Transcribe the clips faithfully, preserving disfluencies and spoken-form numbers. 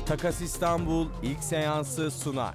Takas İstanbul ilk seansı sunar.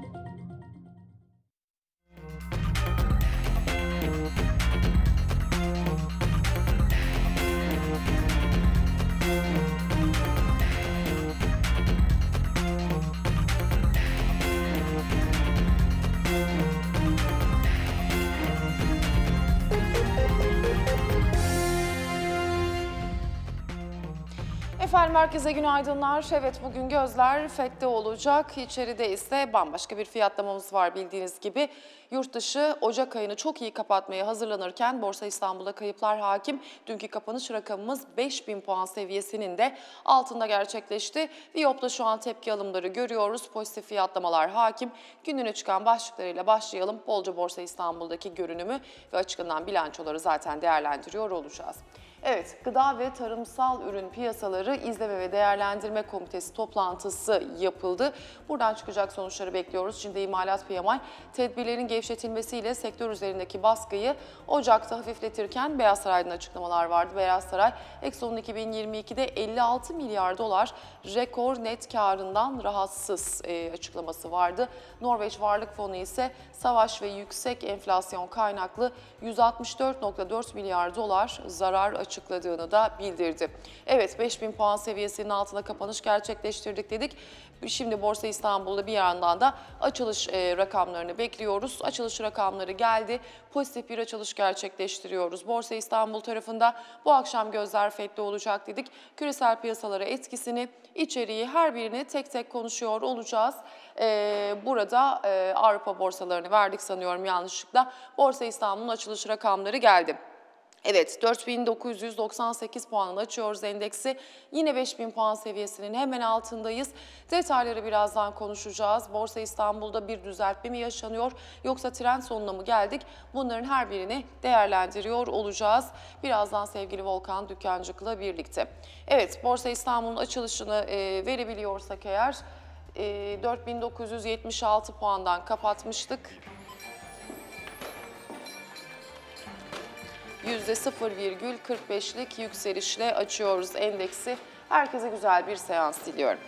Efendim herkese günaydınlar. Evet, bugün gözler F E D'de olacak. İçeride ise bambaşka bir fiyatlamamız var bildiğiniz gibi. Yurt dışı Ocak ayını çok iyi kapatmaya hazırlanırken Borsa İstanbul'da kayıplar hakim. Dünkü kapanış rakamımız beş bin puan seviyesinin de altında gerçekleşti. Viyop'ta şu an tepki alımları görüyoruz. Pozitif fiyatlamalar hakim. Gününe çıkan başlıklarıyla başlayalım. Bolca Borsa İstanbul'daki görünümü ve açıklanan bilançoları zaten değerlendiriyor olacağız. Evet, Gıda ve Tarımsal Ürün Piyasaları İzleme ve Değerlendirme Komitesi toplantısı yapıldı. Buradan çıkacak sonuçları bekliyoruz. Şimdi imalat P M I tedbirlerin gevşetilmesiyle sektör üzerindeki baskıyı Ocak'ta hafifletirken Beyaz Saray'dan açıklamalar vardı. Beyaz Saray, Exxon'un iki bin yirmi ikide elli altı milyar dolar rekor net karından rahatsız e, açıklaması vardı. Norveç Varlık Fonu ise savaş ve yüksek enflasyon kaynaklı yüz altmış dört nokta dört milyar dolar zarar açıkladığını da bildirdi. Evet, beş bin puan seviyesinin altına kapanış gerçekleştirdik dedik. Şimdi Borsa İstanbul'da bir yandan da açılış e, rakamlarını bekliyoruz. Açılış rakamları geldi. Pozitif bir açılış gerçekleştiriyoruz. Borsa İstanbul tarafında bu akşam gözler F E D'de olacak dedik. Küresel piyasalara etkisini, içeriği her birini tek tek konuşuyor olacağız. Ee, burada e, Avrupa borsalarını verdik sanıyorum yanlışlıkla. Borsa İstanbul'un açılış rakamları geldi. Evet, dört bin dokuz yüz doksan sekiz puanla açıyoruz endeksi. Yine beş bin puan seviyesinin hemen altındayız. Detayları birazdan konuşacağız. Borsa İstanbul'da bir düzeltme mi yaşanıyor yoksa trend sonuna mı geldik? Bunların her birini değerlendiriyor olacağız. Birazdan sevgili Volkan Dükkancık'la birlikte. Evet, Borsa İstanbul'un açılışını e, verebiliyorsak eğer e, dört bin dokuz yüz yetmiş altı puandan kapatmıştık. yüzde sıfır virgül kırk beşlik yükselişle açıyoruz endeksi. Herkese güzel bir seans diliyorum.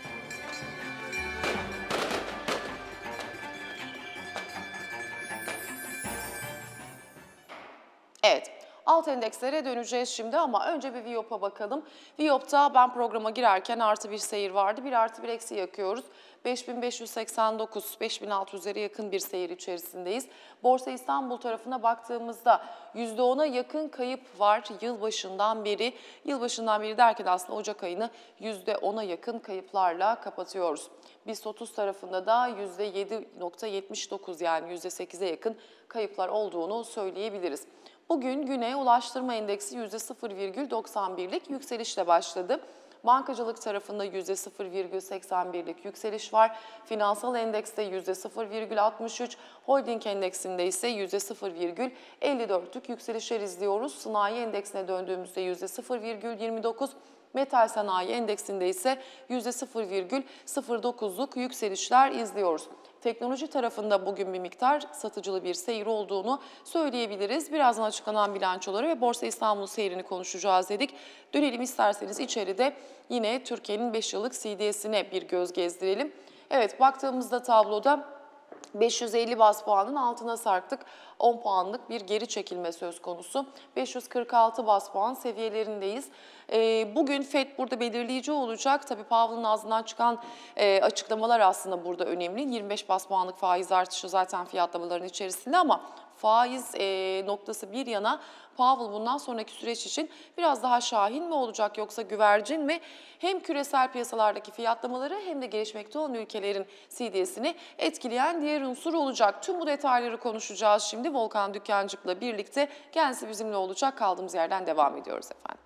Evet. Alt endekslere döneceğiz şimdi ama önce bir Viyop'a bakalım. Viyop'ta ben programa girerken artı bir seyir vardı. Bir artı bir eksi yakıyoruz. beş bin beş yüz seksen dokuz, beş bin altı yüzlere yakın bir seyir içerisindeyiz. Borsa İstanbul tarafına baktığımızda yüzde ona yakın kayıp var yılbaşından beri. Yılbaşından beri derken aslında Ocak ayını yüzde ona yakın kayıplarla kapatıyoruz. BIST otuz tarafında da yüzde yedi nokta yetmiş dokuz yani yüzde sekize yakın kayıplar olduğunu söyleyebiliriz. Bugün güne Ulaştırma Endeksi yüzde sıfır virgül doksan birlik yükselişle başladı. Bankacılık tarafında yüzde sıfır virgül seksen birlik yükseliş var. Finansal endekste yüzde sıfır virgül altmış üç, holding endeksinde ise yüzde sıfır virgül elli dörtlük yükselişler izliyoruz. Sanayi endeksine döndüğümüzde yüzde sıfır virgül yirmi dokuz, metal sanayi endeksinde ise yüzde sıfır virgül sıfır dokuzluk yükselişler izliyoruz. Teknoloji tarafında bugün bir miktar satıcılı bir seyir olduğunu söyleyebiliriz. Birazdan açıklanan bilançoları ve Borsa İstanbul seyrini konuşacağız dedik. Dönelim isterseniz içeride yine Türkiye'nin beş yıllık C D S'ine bir göz gezdirelim. Evet, baktığımızda tabloda beş yüz elli baz puanın altına sarktık. on puanlık bir geri çekilme söz konusu. beş yüz kırk altı baz puan seviyelerindeyiz. E, bugün F E D burada belirleyici olacak. Tabii Powell'ın ağzından çıkan e, açıklamalar aslında burada önemli. yirmi beş baz puanlık faiz artışı zaten fiyatlamaların içerisinde ama faiz e, noktası bir yana Powell bundan sonraki süreç için biraz daha şahin mi olacak yoksa güvercin mi? Hem küresel piyasalardaki fiyatlamaları hem de gelişmekte olan ülkelerin C D S'ini etkileyen diğer unsur olacak. Tüm bu detayları konuşacağız şimdi Volkan Dükkancık'la birlikte. Kendisi bizimle olacak. Kaldığımız yerden devam ediyoruz efendim.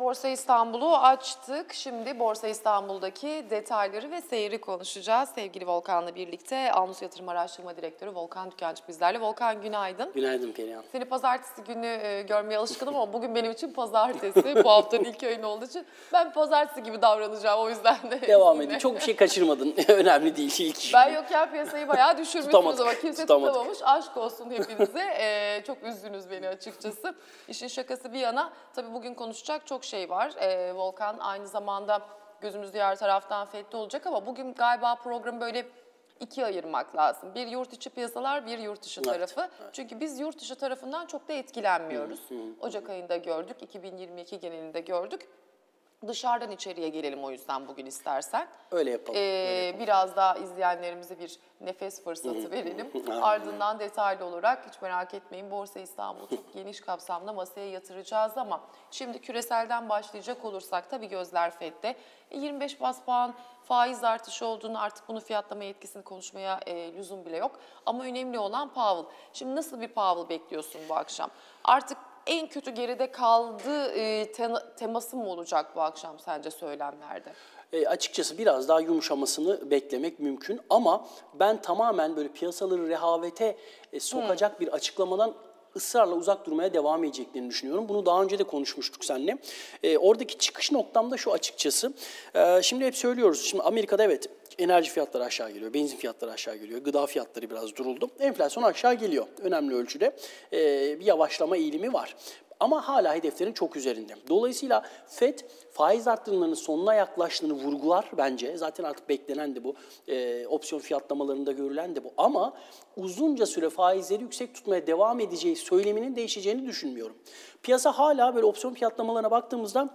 Borsa İstanbul'u açtık. Şimdi Borsa İstanbul'daki detayları ve seyri konuşacağız. Sevgili Volkan'la birlikte Alnus Yatırım Araştırma Direktörü Volkan Dükkancı bizlerle. Volkan günaydın. Günaydın Perihan. Seni pazartesi günü e, görmeye alışkınım ama bugün benim için pazartesi. Bu haftanın ilk ayın olduğu için ben pazartesi gibi davranacağım, o yüzden de. Devam edin. Çok bir şey kaçırmadın. Önemli değil ilk. Ben yokken piyasayı bayağı düşürmüşsünüz Tutamadık, ama kimse tutamadık. tutamamış. Aşk olsun hepinize. Ee, çok üzdünüz beni açıkçası. İşin şakası bir yana, tabii bugün konuşacak çok şey var. Ee, Volkan aynı zamanda gözümüz diğer taraftan F E D'de olacak ama bugün galiba programı böyle ikiye ayırmak lazım. Bir yurt içi piyasalar, bir yurt dışı tarafı. Evet, evet. Çünkü biz yurt dışı tarafından çok da etkilenmiyoruz. Hı hı. Ocak ayında gördük, iki bin yirmi iki genelinde gördük. Dışarıdan içeriye gelelim o yüzden bugün istersen. Öyle yapalım. Ee, öyle yapalım. Biraz daha izleyenlerimize bir nefes fırsatı verelim. Ardından detaylı olarak, hiç merak etmeyin, Borsa İstanbul'u çok geniş kapsamda masaya yatıracağız ama şimdi küreselden başlayacak olursak tabii gözler F E D'de. yirmi beş bas puan faiz artışı olduğunu, artık bunu fiyatlama yetkisini konuşmaya e, lüzum bile yok. Ama önemli olan Powell. Şimdi nasıl bir Powell bekliyorsun bu akşam? Artık en kötü geride kaldı e, te teması mı olacak bu akşam sence söylemlerde? E, açıkçası biraz daha yumuşamasını beklemek mümkün ama ben tamamen böyle piyasaları rehavete e, sokacak hmm. bir açıklamadan ısrarla uzak durmaya devam edeceklerini düşünüyorum. Bunu daha önce de konuşmuştuk seninle. E, oradaki çıkış noktam da şu açıkçası. E, şimdi hep söylüyoruz. Şimdi Amerika'da evet enerji fiyatları aşağı geliyor, benzin fiyatları aşağı geliyor, gıda fiyatları biraz duruldu. Enflasyon aşağı geliyor önemli ölçüde. E, bir yavaşlama eğilimi var. Ama hala hedeflerin çok üzerinde. Dolayısıyla F E D faiz arttırımlarının sonuna yaklaştığını vurgular bence. Zaten artık beklenen de bu. E, opsiyon fiyatlamalarında görülen de bu. Ama uzunca süre faizleri yüksek tutmaya devam edeceği söyleminin değişeceğini düşünmüyorum. Piyasa hala böyle opsiyon fiyatlamalarına baktığımızda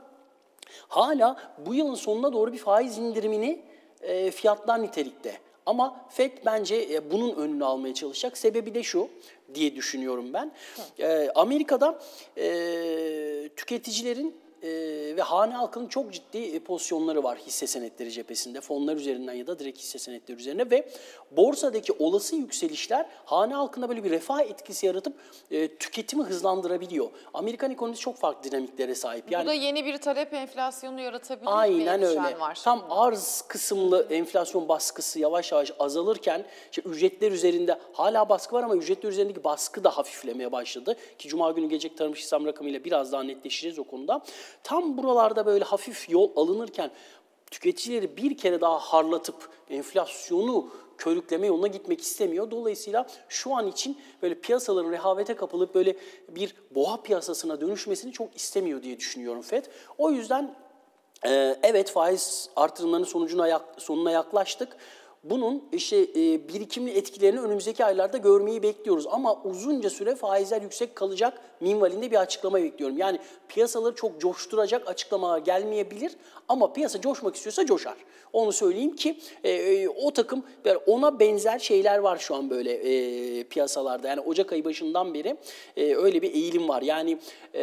hala bu yılın sonuna doğru bir faiz indirimini e, fiyatlar nitelikte. Ama F E D bence bunun önünü almaya çalışacak. Sebebi de şu diye düşünüyorum ben. Ee, Amerika'da e, tüketicilerin e, ve hane halkının çok ciddi pozisyonları var hisse senetleri cephesinde. Fonlar üzerinden ya da direkt hisse senetleri üzerine ve borsadaki olası yükselişler hane halkına böyle bir refah etkisi yaratıp e, tüketimi hızlandırabiliyor. Amerikan ekonomisi çok farklı dinamiklere sahip. Yani, bu da yeni bir talep enflasyonu yaratabilir mi? Aynen öyle. Var. Tam arz kısımlı enflasyon baskısı yavaş yavaş azalırken işte ücretler üzerinde hala baskı var ama ücretler üzerindeki baskı da hafiflemeye başladı. Ki Cuma günü gelecek tarım istihdam rakamıyla biraz daha netleşeceğiz o konuda. Tam buralarda böyle hafif yol alınırken tüketicileri bir kere daha harlatıp enflasyonu körükleme yoluna gitmek istemiyor. Dolayısıyla şu an için böyle piyasaların rehavete kapılıp böyle bir boğa piyasasına dönüşmesini çok istemiyor diye düşünüyorum F E D. O yüzden e, evet faiz artırımlarının sonucuna sonuna yaklaştık. Bunun işte e, birikimli etkilerini önümüzdeki aylarda görmeyi bekliyoruz. Ama uzunca süre faizler yüksek kalacak minvalinde bir açıklama bekliyorum. Yani piyasaları çok coşturacak açıklamalar gelmeyebilir ama piyasa coşmak istiyorsa coşar. Onu söyleyeyim ki e, o takım ona benzer şeyler var şu an böyle e, piyasalarda. Yani Ocak ayı başından beri e, öyle bir eğilim var. Yani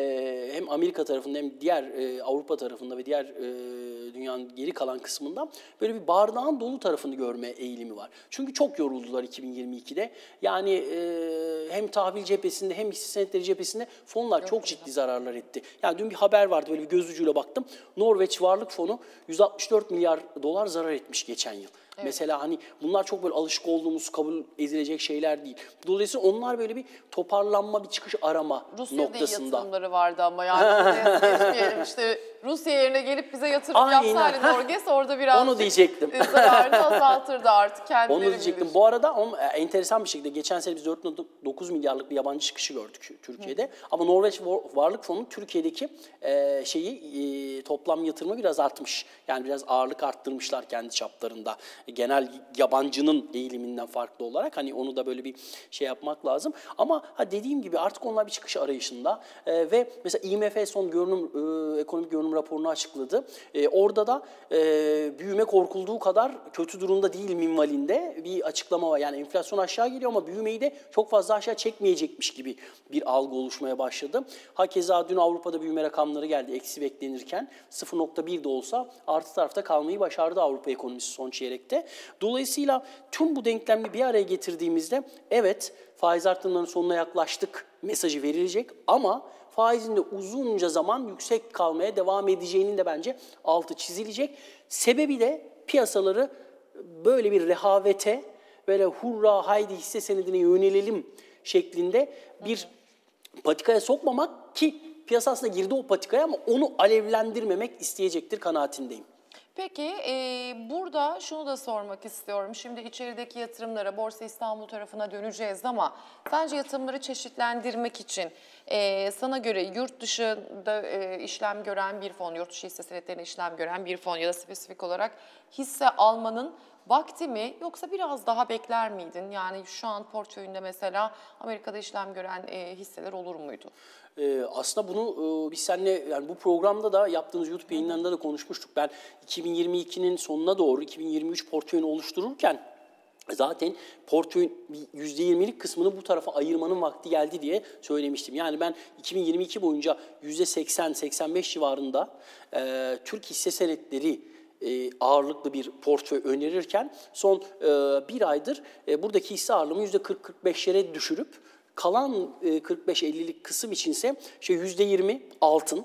e, hem Amerika tarafında hem diğer e, Avrupa tarafında ve diğer e, dünyanın geri kalan kısmında böyle bir bardağın dolu tarafını görme eğilimi var. Çünkü çok yoruldular iki bin yirmi ikide. Yani e, hem tahvil cephesinde hem hisse senetleri cephesinde fonlar çok ciddi zararlar etti. Yani dün bir haber vardı, böyle bir göz ucuyla baktım. Norveç Varlık Fonu yüz altmış dört milyar dolar zarar etmiş geçen yıl. Evet. Mesela hani bunlar çok böyle alışık olduğumuz, kabul edilecek şeyler değil. Dolayısıyla onlar böyle bir toparlanma, bir çıkış arama Rusya'da noktasında. Rusya'da yatırımları vardı ama yani geçmeyelim işte Rusya yerine gelip bize yatırım Aynen. yapsaydı Norges orada biraz onu diyecektim. zararını azaltırdı artık kendileri. Onu diyecektim. Bilir. Bu arada on, enteresan bir şekilde geçen sene biz dört nokta dokuz milyarlık bir yabancı çıkışı gördük Türkiye'de. Hı. Ama Norveç Varlık Fonu Türkiye'deki e, şeyi e, toplam yatırımı biraz artmış. Yani biraz ağırlık arttırmışlar kendi çaplarında. Genel yabancının eğiliminden farklı olarak hani onu da böyle bir şey yapmak lazım. Ama ha dediğim gibi artık onlar bir çıkış arayışında e, ve mesela I M F son görünüm e, ekonomik görünüm raporunu açıkladı. E, orada da e, büyüme korkulduğu kadar kötü durumda değil minvalinde bir açıklama var. Yani enflasyon aşağı geliyor ama büyümeyi de çok fazla aşağı çekmeyecekmiş gibi bir algı oluşmaya başladı. Hakeza dün Avrupa'da büyüme rakamları geldi eksi beklenirken sıfır nokta bir de olsa artı tarafta kalmayı başardı Avrupa ekonomisi son çeyrekte. Dolayısıyla tüm bu denklemleri bir araya getirdiğimizde evet faiz artımlarının sonuna yaklaştık mesajı verilecek ama faizin de uzunca zaman yüksek kalmaya devam edeceğinin de bence altı çizilecek. Sebebi de piyasaları böyle bir rehavete, böyle hurra haydi hisse senedine yönelelim şeklinde bir patikaya sokmamak, ki piyasa aslında girdi o patikaya ama onu alevlendirmemek isteyecektir kanaatindeyim. Peki e, burada şunu da sormak istiyorum. Şimdi içerideki yatırımlara, Borsa İstanbul tarafına döneceğiz ama sence yatırımları çeşitlendirmek için e, sana göre yurt dışında e, işlem gören bir fon, yurt dışı hisse senetlerine işlem gören bir fon ya da spesifik olarak hisse almanın vakti mi, yoksa biraz daha bekler miydin? Yani şu an portföyünde mesela Amerika'da işlem gören e, hisseler olur muydu? Ee, aslında bunu e, biz seninle, yani bu programda da yaptığımız YouTube yayınlarında da konuşmuştuk. Ben iki bin yirmi ikinin sonuna doğru iki bin yirmi üç portföyünü oluştururken zaten portföyün yüzde yirmilik kısmını bu tarafa ayırmanın vakti geldi diye söylemiştim. Yani ben iki bin yirmi iki boyunca yüzde seksen seksen beş civarında e, Türk hisse senetleri e, ağırlıklı bir portföy önerirken son e, bir aydır e, buradaki hisse ağırlığımı yüzde kırk kırk beşlere düşürüp kalan kırk beş ellilik kısım içinse işte yüzde yirmi altın,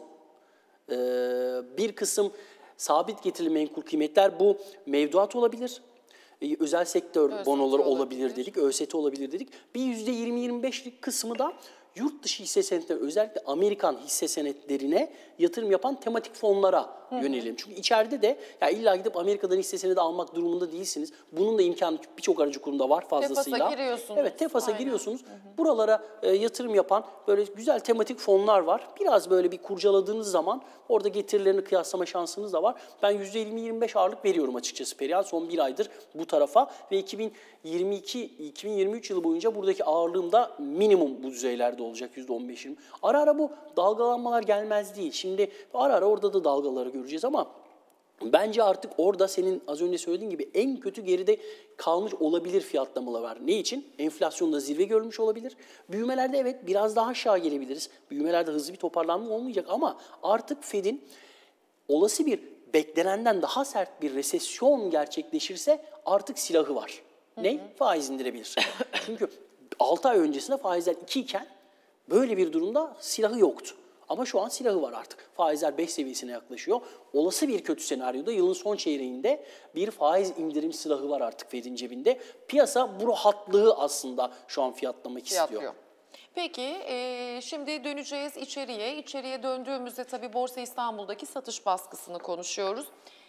bir kısım sabit getirili menkul kıymetler, bu mevduat olabilir, özel sektör ÖST bonoları olabilir, olabilir dedik, ÖST olabilir dedik. Bir yüzde yirmi yirmi beşlik kısmı da yurt dışı hisse senetleri, özellikle Amerikan hisse senetlerine yatırım yapan tematik fonlara yönelelim. Çünkü içeride de ya illa gidip Amerika'dan hisse senedi almak durumunda değilsiniz. Bunun da imkanı birçok aracı kurumda var fazlasıyla. Tefas'a giriyorsunuz. Evet, Tefas'a Aynen. giriyorsunuz. Hı hı. Buralara e, yatırım yapan böyle güzel tematik fonlar var. Biraz böyle bir kurcaladığınız zaman orada getirilerini kıyaslama şansınız da var. Ben yüzde yirmi yirmi beş ağırlık veriyorum açıkçası Perihan son bir aydır bu tarafa ve iki bin yirmi iki iki bin yirmi üç yılı boyunca buradaki ağırlığım da minimum bu düzeylerde olacak, yüzde on beş yirmi. Ara ara bu dalgalanmalar gelmez değil. Şimdi ara ara orada da dalgaları göreceğiz ama bence artık orada senin az önce söylediğin gibi en kötü geride kalmış olabilir fiyatlamalar var. Ne için? Enflasyonda zirve görmüş olabilir. Büyümelerde evet biraz daha aşağı gelebiliriz. Büyümelerde hızlı bir toparlanma olmayacak ama artık Fed'in olası bir beklenenden daha sert bir resesyon gerçekleşirse artık silahı var. Ne? Faiz indirebilir. Çünkü altı ay öncesinde faizler iki iken böyle bir durumda silahı yoktu. Ama şu an silahı var artık. Faizler beş seviyesine yaklaşıyor. Olası bir kötü senaryoda yılın son çeyreğinde bir faiz indirim silahı var artık Fed'in cebinde. Piyasa bu rahatlığı aslında şu an fiyatlamak Fiyatlıyor. istiyor. Peki e, şimdi döneceğiz içeriye. İçeriye döndüğümüzde tabii Borsa İstanbul'daki satış baskısını konuşuyoruz.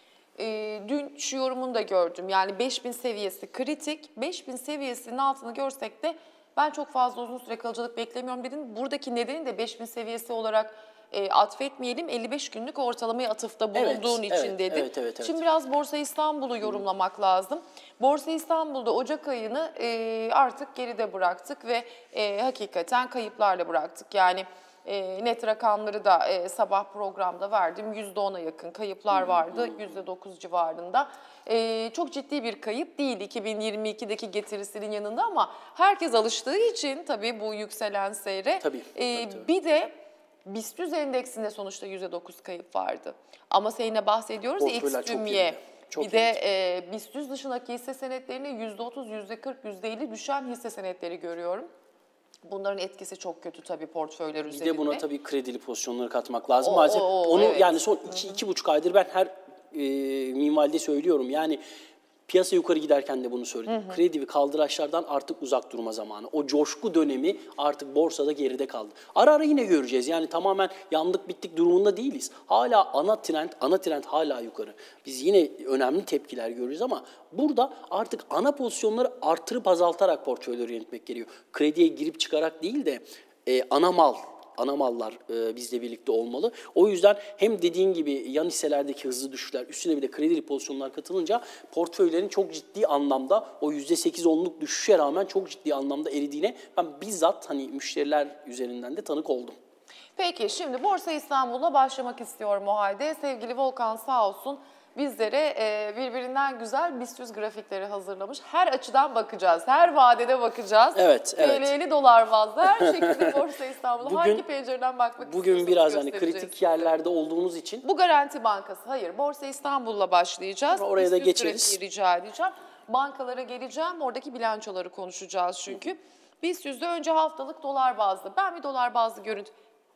E, dün şu yorumunu da gördüm. Yani beş bin seviyesi kritik. beş bin seviyesinin altını görsek de ben çok fazla uzun süre kalıcılık beklemiyorum dedin. Buradaki nedeni de beş bin seviyesi olarak e, atfetmeyelim. elli beş günlük ortalamaya atıfta bulunduğun Evet, için evet, dedin. evet, evet, evet. Şimdi biraz Borsa İstanbul'u yorumlamak lazım. Borsa İstanbul'da Ocak ayını e, artık geride bıraktık ve e, hakikaten kayıplarla bıraktık. Yani e, net rakamları da e, sabah programda verdim. yüzde ona yakın kayıplar vardı. yüzde dokuz civarında. E, çok ciddi bir kayıp değil iki bin yirmi ikideki getirisinin yanında ama herkes alıştığı için tabii bu yükselen seyre. Tabii, e, tabii, tabii. Bir de BIST endeksinde sonuçta yüzde dokuz kayıp vardı. Ama seninle bahsediyoruz ya Portföyler X çok tümye. iyiydi, çok Bir de e, BIST dışındaki hisse senetlerine yüzde otuz, yüzde kırk, yüzde elli düşen hisse senetleri görüyorum. Bunların etkisi çok kötü tabii portföyler Bir üzerinde. de buna tabii kredili pozisyonları katmak lazım. O, Maalesef o, o, onu evet. yani son iki, iki buçuk aydır ben her e, minvalde söylüyorum. Yani piyasa yukarı giderken de bunu söyledim. Hı hı. Kredi ve kaldıraçlardan artık uzak durma zamanı. O coşku dönemi artık borsada geride kaldı. Ara ara yine göreceğiz. Yani tamamen yandık bittik durumunda değiliz. Hala ana trend, ana trend hala yukarı. Biz yine önemli tepkiler görüyoruz ama burada artık ana pozisyonları artırıp azaltarak portföyleri yönetmek gerekiyor. Krediye girip çıkarak değil de e, ana mal, ana mallar e, bizle birlikte olmalı. O yüzden hem dediğin gibi yan hisselerdeki hızlı düşüşler, üstüne bir de kredili pozisyonlar katılınca portföylerin çok ciddi anlamda o yüzde sekiz onluk düşüşe rağmen çok ciddi anlamda eridiğine ben bizzat hani müşteriler üzerinden de tanık oldum. Peki şimdi Borsa İstanbul'la başlamak istiyorum o halde. Sevgili Volkan sağ olsun bizlere e, birbirinden güzel BIST yüz grafikleri hazırlamış. Her açıdan bakacağız, her vadede bakacağız. Evet, evet. T L'li dolar bazlı her şekilde Borsa İstanbul'a Bugün- hangi pencereden bakmak Bugün istiyorsanız biraz hani göstereceğiz. kritik yerlerde olduğumuz için Bu Garanti Bankası. Hayır, Borsa İstanbul'la başlayacağız. Sonra oraya da BIST yüz geçeriz. grafiği rica edeceğim. Bankalara geleceğim. Oradaki bilançoları konuşacağız çünkü. BIST yüzde önce haftalık dolar bazlı. Ben bir dolar bazlı görüntü.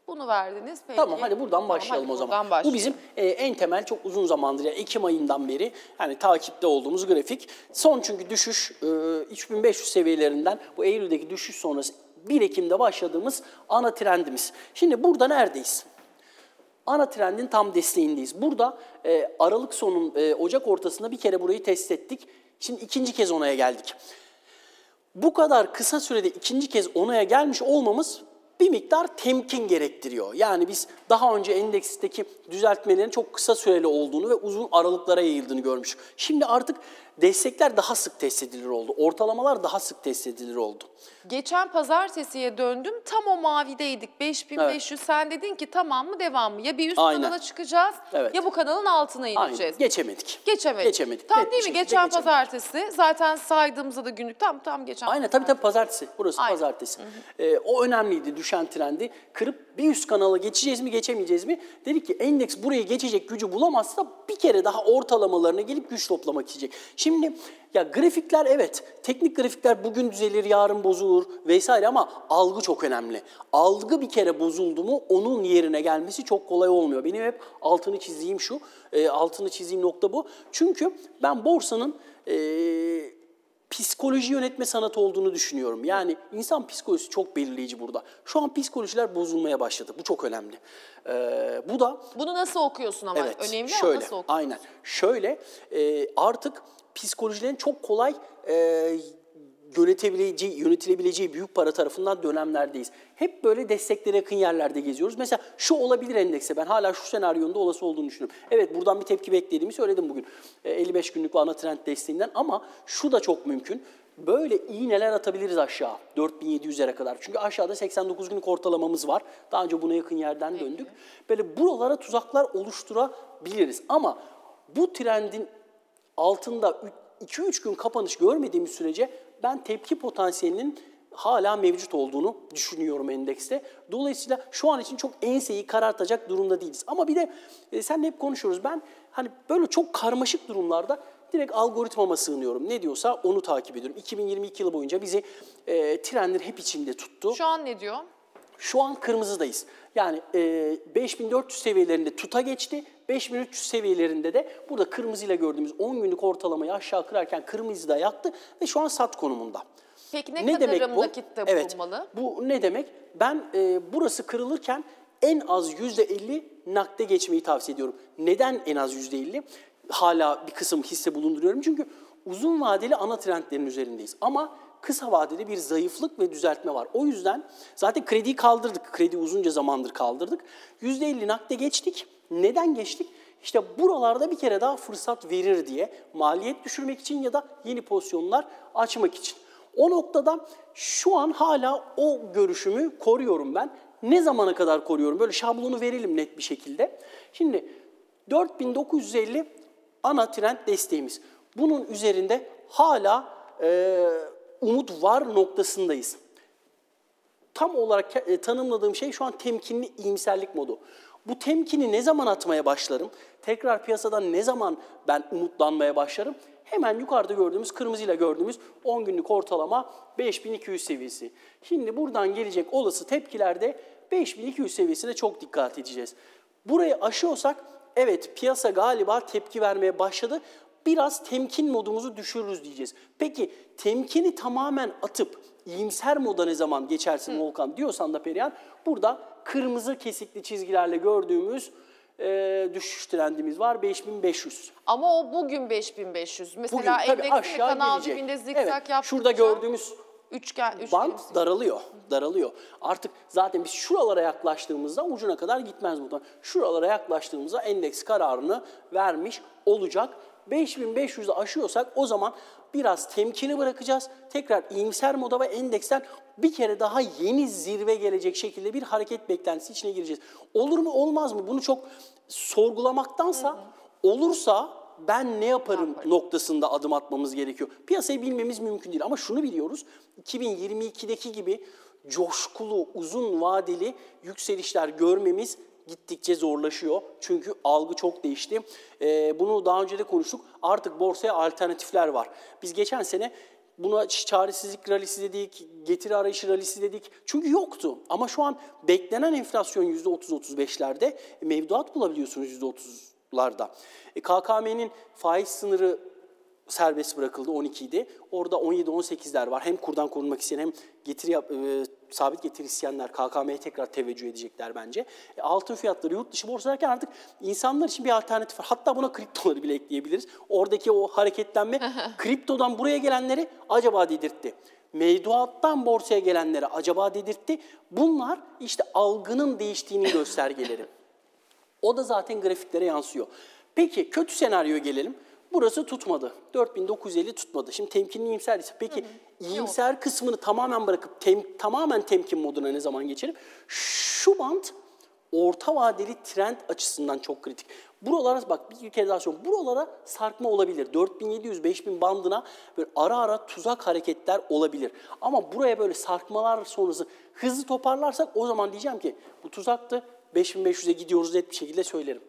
Bunu verdiniz. Peki. Tamam hadi buradan Tamam, başlayalım hadi o zaman. buradan başlayalım. Bu bizim e, en temel çok uzun zamandır yani Ekim ayından beri yani takipte olduğumuz grafik. Son çünkü düşüş e, üç bin beş yüz seviyelerinden bu Eylül'deki düşüş sonrası bir Ekim'de başladığımız ana trendimiz. Şimdi burada neredeyiz? Ana trendin tam desteğindeyiz. Burada e, Aralık sonun e, Ocak ortasında bir kere burayı test ettik. Şimdi ikinci kez onaya geldik. Bu kadar kısa sürede ikinci kez onaya gelmiş olmamız bir miktar temkin gerektiriyor. Yani biz daha önce endeksteki düzeltmelerin çok kısa süreli olduğunu ve uzun aralıklara yayıldığını görmüştük. Şimdi artık destekler daha sık test edilir oldu. Ortalamalar daha sık test edilir oldu. Geçen pazartesiye döndüm. Tam o mavideydik. beş bin beş yüz. Evet. Sen dedin ki tamam mı devam mı? Ya bir üst Aynen. kanala çıkacağız Evet. ya bu kanalın altına ineceğiz. Aynen. Geçemedik. Geçemedik. Geçemedik. Tam Net değil bir mi? şekilde Geçen geçemedik. pazartesi. Zaten saydığımızda da günlük tam tam geçen Aynen tabii tabii pazartesi. Burası Aynen. pazartesi. Ee, o önemliydi düşen trendi. Kırıp bir üst kanala geçeceğiz mi geçemeyeceğiz mi? Dedik ki endeks burayı geçecek gücü bulamazsa bir kere daha ortalamalarına gelip güç toplamak isteyecek. Şimdi ya grafikler evet, teknik grafikler bugün düzelir, yarın bozulur vesaire ama algı çok önemli. Algı bir kere bozuldu mu onun yerine gelmesi çok kolay olmuyor. Benim hep altını çizdiğim şu, e, altını çizdiğim nokta bu. Çünkü ben borsanın e, psikoloji yönetme sanatı olduğunu düşünüyorum. Yani insan psikolojisi çok belirleyici burada. Şu an psikolojiler bozulmaya başladı. Bu çok önemli. E, bu da... Bunu nasıl okuyorsun ama? Evet, Önemli şöyle, ama nasıl okuyorsun? Aynen. Şöyle e, artık psikolojilerin çok kolay e, yönetebileceği, yönetilebileceği büyük para tarafından dönemlerdeyiz. Hep böyle desteklere yakın yerlerde geziyoruz. Mesela şu olabilir endekse ben hala şu senaryonda olası olduğunu düşünüyorum. Evet buradan bir tepki beklediğimi söyledim bugün. E, elli beş günlük ana trend desteğinden ama şu da çok mümkün. Böyle iğneler atabiliriz aşağı dört bin yedi yüzlere kadar. Çünkü aşağıda seksen dokuz günlük ortalamamız var. Daha önce buna yakın yerden Peki. döndük. Böyle buralara tuzaklar oluşturabiliriz. Ama bu trendin altında iki üç gün kapanış görmediğimiz sürece ben tepki potansiyelinin hala mevcut olduğunu düşünüyorum endekste. Dolayısıyla şu an için çok enseyi karartacak durumda değiliz. Ama bir de e, seninle hep konuşuyoruz. Ben hani böyle çok karmaşık durumlarda direkt algoritmama sığınıyorum. Ne diyorsa onu takip ediyorum. iki bin yirmi iki yılı boyunca bizi e, trendin hep içinde tuttu. Şu an ne diyor? Şu an kırmızıdayız. Yani e, beş bin dört yüz seviyelerinde tuta geçti. beş bin üç yüz seviyelerinde de burada kırmızıyla gördüğümüz on günlük ortalamayı aşağı kırarken kırmızıda yaktı ve şu an sat konumunda. Peki ne, Ne kadarım demek bu? nakitte Evet, bulunmalı? bu ne demek? Ben e, burası kırılırken en az yüzde elli nakde geçmeyi tavsiye ediyorum. Neden en az yüzde elli? Hala bir kısım hisse bulunduruyorum. Çünkü uzun vadeli ana trendlerin üzerindeyiz. Ama kısa vadede bir zayıflık ve düzeltme var. O yüzden zaten krediyi kaldırdık. Kredi uzunca zamandır kaldırdık. yüzde elli nakde geçtik. Neden geçtik? İşte buralarda bir kere daha fırsat verir diye maliyet düşürmek için ya da yeni pozisyonlar açmak için. O noktada şu an hala o görüşümü koruyorum ben. Ne zamana kadar koruyorum? Böyle şablonu verelim net bir şekilde. Şimdi dört bin dokuz yüz elli ana trend desteğimiz. Bunun üzerinde hala e, umut var noktasındayız. Tam olarak e, tanımladığım şey şu an temkinli iyimserlik modu. Bu temkini ne zaman atmaya başlarım? Tekrar piyasadan ne zaman ben umutlanmaya başlarım? Hemen yukarıda gördüğümüz, kırmızıyla gördüğümüz on günlük ortalama beş bin iki yüz seviyesi. Şimdi buradan gelecek olası tepkilerde beş bin iki yüz seviyesine çok dikkat edeceğiz. Burayı aşıyorsak evet piyasa galiba tepki vermeye başladı. Biraz temkin modumuzu düşürürüz diyeceğiz. Peki temkini tamamen atıp iyimser moda ne zaman geçersin Hı. Volkan diyorsan da Perihan, burada kırmızı kesikli çizgilerle gördüğümüz e, düşüş trendimiz var beş bin beş yüz. Ama o bugün beş bin beş yüz. Mesela bugün, endeksin kanal gelecek. dibinde zikzak Evet, yaptıkça şurada gördüğümüz üçgen, üçgen band daralıyor, daralıyor. Artık zaten biz şuralara yaklaştığımızda ucuna kadar gitmez muhtemelen. Şuralara yaklaştığımızda endeks kararını vermiş olacak. beş bin beş yüzü aşıyorsak o zaman biraz temkini bırakacağız. Tekrar iyimser moda ve endeksten bir kere daha yeni zirve gelecek şekilde bir hareket beklentisi içine gireceğiz. Olur mu olmaz mı? Bunu çok sorgulamaktansa hı hı. olursa ben ne yaparım, ne yaparım noktasında adım atmamız gerekiyor. Piyasayı bilmemiz mümkün değil ama şunu biliyoruz. iki bin yirmi ikideki gibi coşkulu, uzun vadeli yükselişler görmemiz gittikçe zorlaşıyor. Çünkü algı çok değişti. Ee, bunu daha önce de konuştuk. Artık borsaya alternatifler var. Biz geçen sene Buna çaresizlik rallisi dedik, getiri arayışı rallisi dedik. Çünkü yoktu. Ama şu an beklenen enflasyon yüzde otuz otuz beşlerde, mevduat bulabiliyorsunuz yüzde otuzlarda. E, K K M'nin faiz sınırı serbest bırakıldı, on iki idi. Orada on yedi on sekizler var. Hem kurdan korunmak isteyen hem getiri yap, e, sabit getiri isteyenler K K M'ye tekrar teveccüh edecekler bence. E, altın fiyatları yurt dışı borsalarken artık insanlar için bir alternatif var. Hatta buna kriptoları bile ekleyebiliriz. Oradaki o hareketlenme kriptodan buraya gelenleri acaba dedirtti. Mevduattan borsaya gelenleri acaba dedirtti. Bunlar işte algının değiştiğinin göstergeleri. O da zaten grafiklere yansıyor. Peki kötü senaryoya gelelim. Burası tutmadı. dört bin dokuz yüz elli tutmadı. Şimdi temkinli iyimser ise. Peki hı hı. iyimser Yok. kısmını tamamen bırakıp tem, tamamen temkin moduna ne zaman geçelim? Şu band orta vadeli trend açısından çok kritik. Buralara bak bir kere daha söylüyorum. Buralara sarkma olabilir. dört bin yedi yüz beş bin bandına böyle ara ara tuzak hareketler olabilir. Ama buraya böyle sarkmalar sonrası hızlı toparlarsak o zaman diyeceğim ki bu tuzaktı. beş bin beş yüze gidiyoruz net bir şekilde söylerim.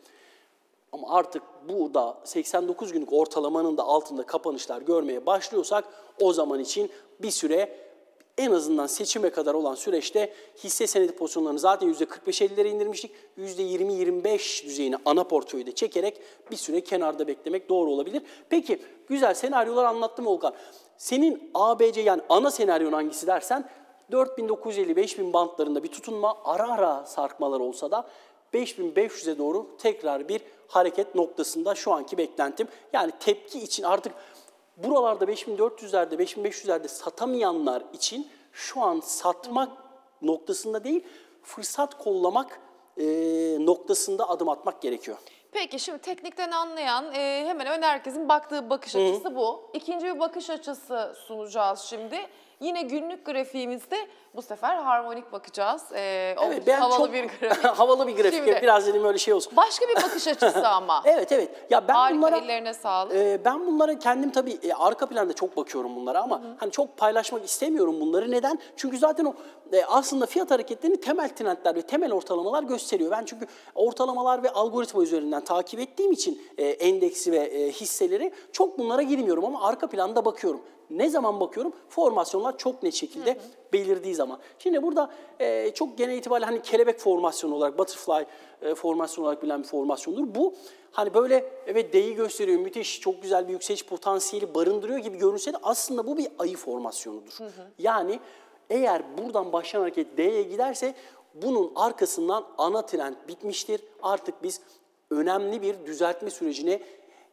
Ama artık bu da seksen dokuz günlük ortalamanın da altında kapanışlar görmeye başlıyorsak o zaman için bir süre en azından seçime kadar olan süreçte hisse senedi pozisyonlarını zaten yüzde kırk beş ellilere indirmiştik. yüzde yirmi yirmi beş düzeyini ana portföyde çekerek bir süre kenarda beklemek doğru olabilir. Peki güzel senaryolar anlattım Volkan. Senin A B C yani ana senaryon hangisi dersen dört bin dokuz yüz elli beş bin bantlarında bir tutunma ara ara sarkmalar olsa da beş bin beş yüze doğru tekrar bir hareket noktasında şu anki beklentim. Yani tepki için artık buralarda beş bin dört yüzlerde, beş bin beş yüzlerde satamayanlar için şu an satmak noktasında değil, fırsat kollamak e, noktasında adım atmak gerekiyor. Peki şimdi teknikten anlayan e, hemen hemen herkesin baktığı bakış Hı-hı. açısı bu. İkinci bir bakış açısı sunacağız şimdi. Yine günlük grafiğimizde bu sefer harmonik bakacağız. Ee, evet, ben havalı çok bir grafik. havalı bir grafik. Şimdi, biraz dedim öyle şey olsun. Başka bir bakış açısı ama. evet evet. Ya ben Harika, bunlara ellerine sağlık. E, ben bunlara kendim tabii e, arka planda çok bakıyorum bunlara ama Hı-hı. hani çok paylaşmak istemiyorum bunları. Neden? Çünkü zaten o e, aslında fiyat hareketlerini temel trendler ve temel ortalamalar gösteriyor. Ben çünkü ortalamalar ve algoritma üzerinden takip ettiğim için e, endeksi ve e, hisseleri çok bunlara girmiyorum ama arka planda bakıyorum. Ne zaman bakıyorum? Formasyonlar çok net şekilde hı hı. belirdiği zaman. Şimdi burada e, çok genel itibariyle hani kelebek formasyonu olarak, butterfly e, formasyonu olarak bilinen bir formasyondur. Bu hani böyle evet D'yi gösteriyor, müthiş, çok güzel bir yükseliş potansiyeli barındırıyor gibi görünse de aslında bu bir ayı formasyonudur. Hı hı. Yani eğer buradan başlayan hareket D'ye giderse bunun arkasından ana trend bitmiştir. Artık biz önemli bir düzeltme sürecine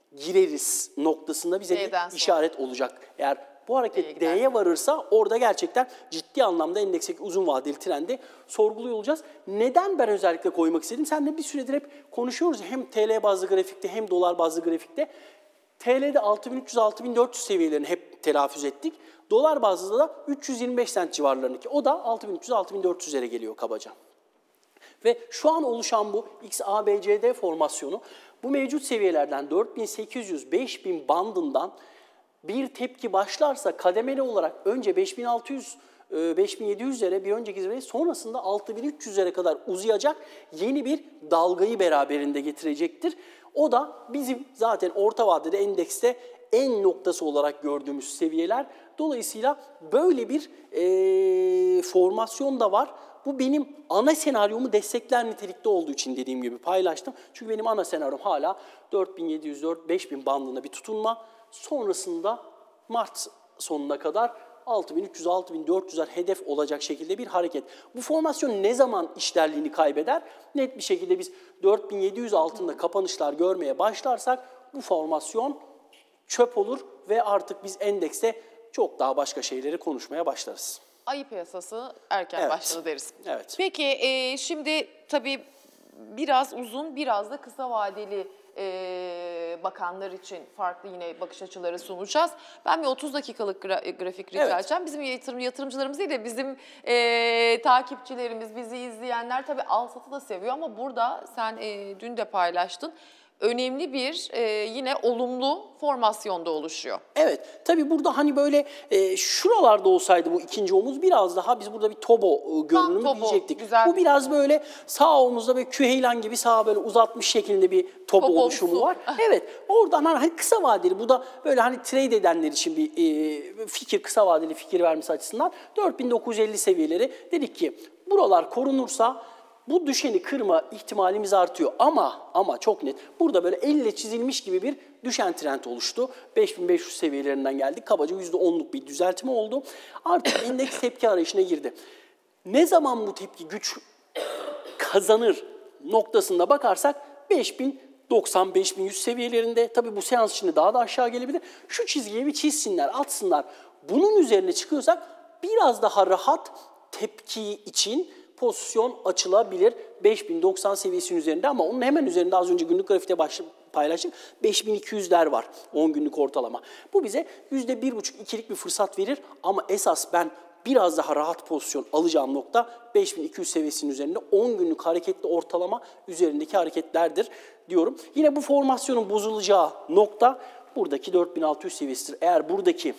gireriz noktasında bize D'den bir işaret sonra. olacak. Eğer bu hareket D'ye, D'ye varırsa orada gerçekten ciddi anlamda endeksteki uzun vadeli trendi sorguluyor olacağız. Neden ben özellikle koymak istedim? Seninle bir süredir hep konuşuyoruz. Hem T L bazlı grafikte hem dolar bazlı grafikte. T L'de altı bin üç yüz altı bin dört yüz seviyelerini hep telaffuz ettik. Dolar bazlı da üç yüz yirmi beş sent civarlarındaki. O da altı bin üç yüz altı bin dört yüzlere geliyor kabaca. Ve şu an oluşan bu X A B C D formasyonu bu mevcut seviyelerden dört bin sekiz yüz beş bin bandından bir tepki başlarsa kademeli olarak önce beş bin altı yüz beş bin yedi yüzlere bir önceki zirveye sonrasında altı bin üç yüzlere kadar uzayacak yeni bir dalgayı beraberinde getirecektir. O da bizim zaten orta vadede endekste en noktası olarak gördüğümüz seviyeler. Dolayısıyla böyle bir e, formasyon da var. Bu benim ana senaryomu destekler nitelikte olduğu için dediğim gibi paylaştım. Çünkü benim ana senaryom hala dört bin yedi yüz beş bin bandında bir tutunma. Sonrasında Mart sonuna kadar altı bin üç yüz altı bin dört yüzler hedef olacak şekilde bir hareket. Bu formasyon ne zaman işlerliğini kaybeder? Net bir şekilde biz dört bin yedi yüz altında kapanışlar görmeye başlarsak bu formasyon çöp olur ve artık biz endekste çok daha başka şeyleri konuşmaya başlarız. Ayı piyasası erken evet. başladı deriz. Evet. Peki e, şimdi tabii biraz uzun biraz da kısa vadeli e, bakanlar için farklı yine bakış açıları sunacağız. Ben bir otuz dakikalık gra grafik rica evet. edeceğim. Bizim yatırım, yatırımcılarımız değil de bizim e, takipçilerimiz, bizi izleyenler tabii al satı da seviyor ama burada sen e, dün de paylaştın. önemli bir e, yine olumlu formasyonda oluşuyor. Evet, tabii burada hani böyle e, şuralarda olsaydı bu ikinci omuz biraz daha biz burada bir tobo e, görünümü tobo, diyecektik. güzel Bu biraz böyle sağ omuzda böyle küheylan gibi sağa böyle uzatmış şeklinde bir tobo Tobomsu. oluşumu var. Evet, oradan hani kısa vadeli bu da böyle hani trade edenler için bir e, fikir, kısa vadeli fikir vermesi açısından dört bin dokuz yüz elli seviyeleri dedik ki buralar korunursa bu düşeni kırma ihtimalimiz artıyor ama ama çok net burada böyle elle çizilmiş gibi bir düşen trend oluştu. beş bin beş yüz seviyelerinden geldik. Kabaca yüzde onluk bir düzeltme oldu. Artık endeks tepki arayışına girdi. Ne zaman bu tepki güç kazanır noktasında bakarsak beş bin doksan beş bin yüz seviyelerinde, tabii bu seans içinde daha da aşağı gelebilir. Şu çizgiye bir çizsinler, atsınlar. Bunun üzerine çıkıyorsak biraz daha rahat tepki için pozisyon açılabilir beş bin doksan seviyesinin üzerinde ama onun hemen üzerinde az önce günlük grafikte baş, paylaştık. beş bin iki yüzler var on günlük ortalama. Bu bize yüzde bir buçuk ikilik bir fırsat verir ama esas ben biraz daha rahat pozisyon alacağım nokta beş bin iki yüz seviyesinin üzerinde on günlük hareketli ortalama üzerindeki hareketlerdir diyorum. Yine bu formasyonun bozulacağı nokta buradaki dört bin altı yüz seviyesidir. Eğer buradaki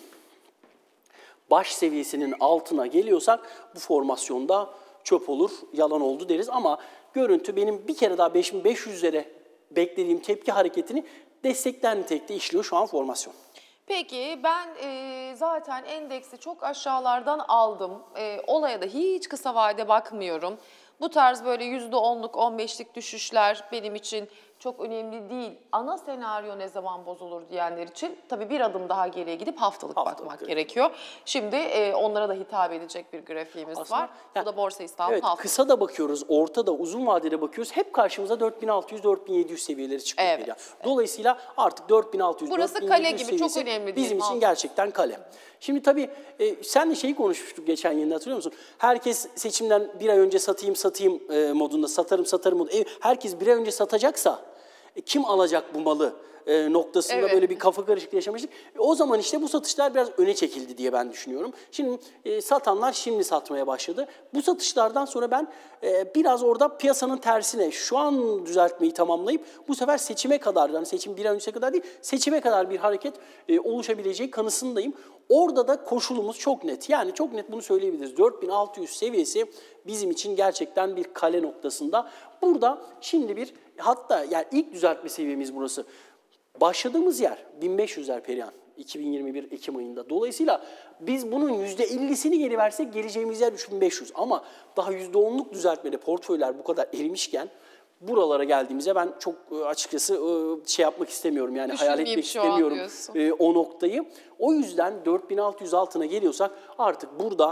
baş seviyesinin altına geliyorsak bu formasyonda çöp olur, yalan oldu deriz ama görüntü benim bir kere daha beş bin beş yüzlere beklediğim tepki hareketini destekler nitelikte işliyor şu an formasyon. Peki ben e, zaten endeksi çok aşağılardan aldım. E, olaya da hiç kısa vade bakmıyorum. Bu tarz böyle yüzde onluk, on beşlik düşüşler benim için çok önemli değil. Ana senaryo ne zaman bozulur diyenler için tabii bir adım daha geriye gidip haftalık, Haftalık bakmak grafik. gerekiyor. Şimdi e, onlara da hitap edecek bir grafiğimiz Aslında, var. yani, Bu da Borsa İstanbul evet, haftalık. kısa da bakıyoruz, orta da uzun vadede bakıyoruz. Hep karşımıza dört bin altı yüz dört bin yedi yüz seviyeleri çıkıyor. Evet, geliyor. Dolayısıyla artık dört bin altı yüz Burası dört bin kale yedi yüz gibi, çok seviyesi önemli bizim diyelim. için gerçekten kale. Şimdi tabii e, senle şeyi konuşmuştuk geçen yayında, hatırlıyor musun? Herkes seçimden bir ay önce satayım satayım e, modunda, satarım satarım modunda. E, herkes bir ay önce satacaksa e, kim alacak bu malı e, noktasında Evet. böyle bir kafa karışıklığı yaşamıştık. E, o zaman işte bu satışlar biraz öne çekildi diye ben düşünüyorum. Şimdi e, satanlar şimdi satmaya başladı. Bu satışlardan sonra ben e, biraz orada piyasanın tersine şu an düzeltmeyi tamamlayıp bu sefer seçime kadar, yani seçim bir ay öncesine kadar değil, seçime kadar bir hareket e, oluşabileceği kanısındayım. Orada da koşulumuz çok net. Yani çok net bunu söyleyebiliriz. dört bin altı yüz seviyesi bizim için gerçekten bir kale noktasında. Burada şimdi bir, hatta yani ilk düzeltme seviyemiz burası. Başladığımız yer bin beş yüzler Perihan, iki bin yirmi bir Ekim ayında. Dolayısıyla biz bunun yüzde ellisini geri versek geleceğimiz yer üç bin beş yüz. Ama daha yüzde onluk düzeltmede portföyler bu kadar erimişken buralara geldiğimizde ben çok açıkçası şey yapmak istemiyorum. Yani hayal etmek şu an istemiyorum diyorsun. o noktayı. O yüzden dört bin altı yüz altına geliyorsak artık burada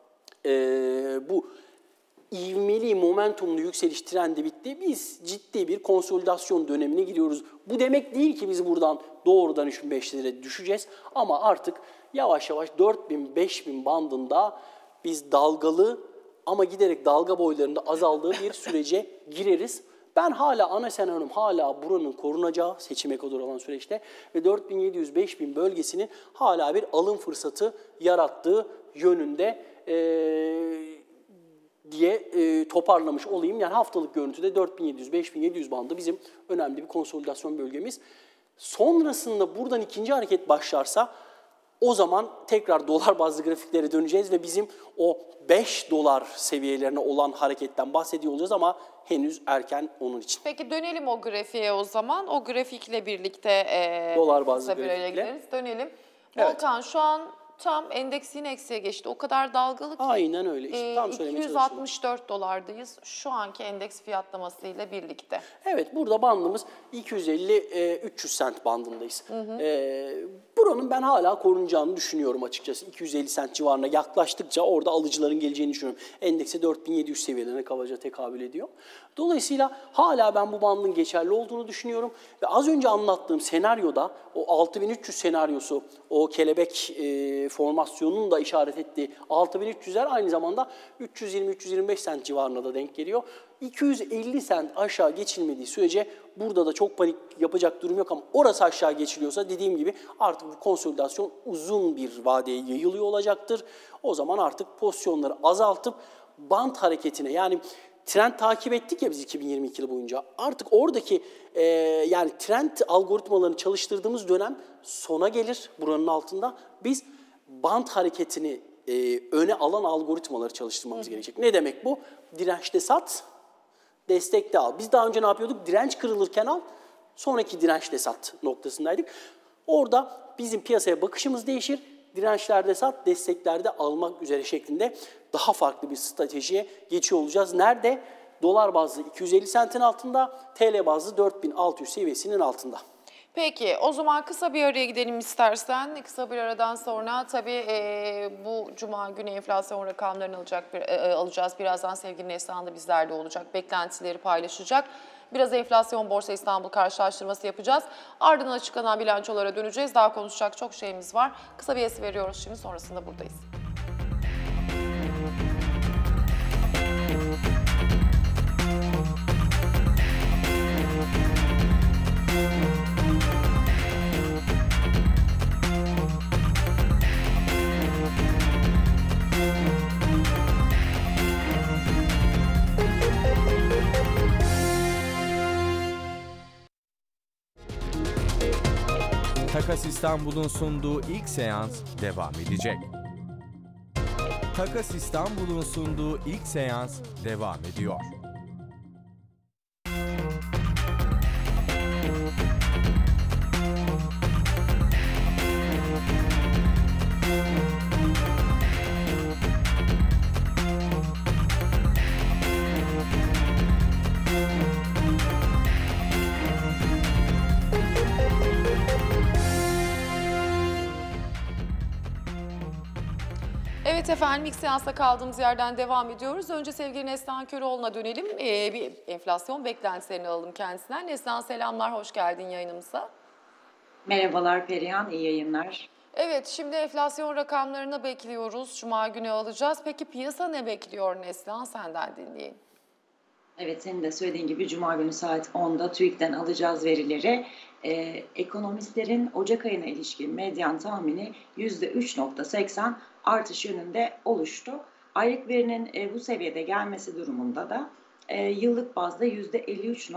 e, bu ivmeli, momentumlu yükseliş trendi bitti. Biz ciddi bir konsolidasyon dönemine giriyoruz. Bu demek değil ki biz buradan doğrudan üç bin beş yüzlere düşeceğiz. Ama artık yavaş yavaş dört bin beş bin bandında biz dalgalı ama giderek dalga boylarında azaldığı bir sürece gireriz. Ben hala ana senaryom hala buranın korunacağı seçime kadar olan süreçte ve dört bin yedi yüz beş bin bölgesinin hala bir alım fırsatı yarattığı yönünde ee, diye e, toparlamış olayım. Yani haftalık görüntüde dört bin yedi yüz beş bin yedi yüz bandı bizim önemli bir konsolidasyon bölgemiz. Sonrasında buradan ikinci hareket başlarsa o zaman tekrar dolar bazlı grafiklere döneceğiz ve bizim o beş dolar seviyelerine olan hareketten bahsediyor olacağız ama henüz erken onun için. Peki dönelim o grafiğe o zaman. O grafikle birlikte e, Dolar bazlı kısa bir araya grafikle. gideriz. Dönelim. Evet. Volkan şu an tam endeks yine eksiye geçti. O kadar dalgalı ki. Aynen öyle. İşte tam e, söylemeye iki yüz altmış dört dolardayız şu anki endeks fiyatlamasıyla birlikte. Evet, burada bandımız iki yüz elli üç yüz sent bandındayız. Hı hı. E, buranın ben hala korunacağını düşünüyorum açıkçası. iki yüz elli sent civarına yaklaştıkça orada alıcıların geleceğini düşünüyorum. Endekse dört bin yedi yüz seviyelerine kabaca tekabül ediyor. Dolayısıyla hala ben bu bandın geçerli olduğunu düşünüyorum. Ve az önce anlattığım senaryoda o altı bin üç yüz senaryosu, o kelebek e, formasyonunun da işaret ettiği altı bin üç yüzler aynı zamanda üç yüz yirmi üç yüz yirmi beş sent civarına da denk geliyor. iki yüz elli sent aşağı geçilmediği sürece burada da çok panik yapacak durum yok ama orası aşağı geçiliyorsa dediğim gibi artık bu konsolidasyon uzun bir vadeye yayılıyor olacaktır. O zaman artık pozisyonları azaltıp bant hareketine, yani trend takip ettik ya biz iki bin yirmi iki yılı boyunca. Artık oradaki e, yani trend algoritmalarını çalıştırdığımız dönem sona gelir buranın altında. Biz band hareketini e, öne alan algoritmaları çalıştırmamız Hı. gerekecek. Ne demek bu? Dirençte sat, destekte al. Biz daha önce ne yapıyorduk? Direnç kırılırken al, sonraki dirençte sat noktasındaydık. Orada bizim piyasaya bakışımız değişir. Dirençlerde sat, desteklerde almak üzere şeklinde daha farklı bir stratejiye geçiyor olacağız. Nerede? Dolar bazlı iki yüz elli sentin altında, T L bazlı dört bin altı yüz seviyesinin altında. Peki o zaman kısa bir araya gidelim istersen. Kısa bir aradan sonra tabii e, bu Cuma günü enflasyon rakamlarını alacak, bir, e, alacağız. Birazdan sevgili Neslihan da bizlerle olacak. Beklentileri paylaşacak. Biraz enflasyon Borsa İstanbul karşılaştırması yapacağız. Ardından açıklanan bilançolara döneceğiz. Daha konuşacak çok şeyimiz var. Kısa bir es veriyoruz şimdi, sonrasında buradayız. Takas İstanbul'un sunduğu ilk seans devam edecek. Takas İstanbul'un sunduğu ilk seans devam ediyor. Evet efendim, ilk seansta kaldığımız yerden devam ediyoruz. Önce sevgili Neslihan Köroğlu'na dönelim. Ee, bir enflasyon beklentilerini alalım kendisinden. Neslihan, selamlar, hoş geldin yayınımıza. Merhabalar Perihan, iyi yayınlar. Evet, şimdi enflasyon rakamlarını bekliyoruz. Cuma günü alacağız. Peki piyasa ne bekliyor Neslihan? Senden dinleyelim. Evet, senin de söylediğin gibi Cuma günü saat onda TÜİK'ten alacağız verileri. Ee, ekonomistlerin Ocak ayına ilişkin medyan tahmini yüzde üç virgül seksen artış yönünde oluştu. Aylık verinin e, bu seviyede gelmesi durumunda da e, yıllık bazda yüzde elli üç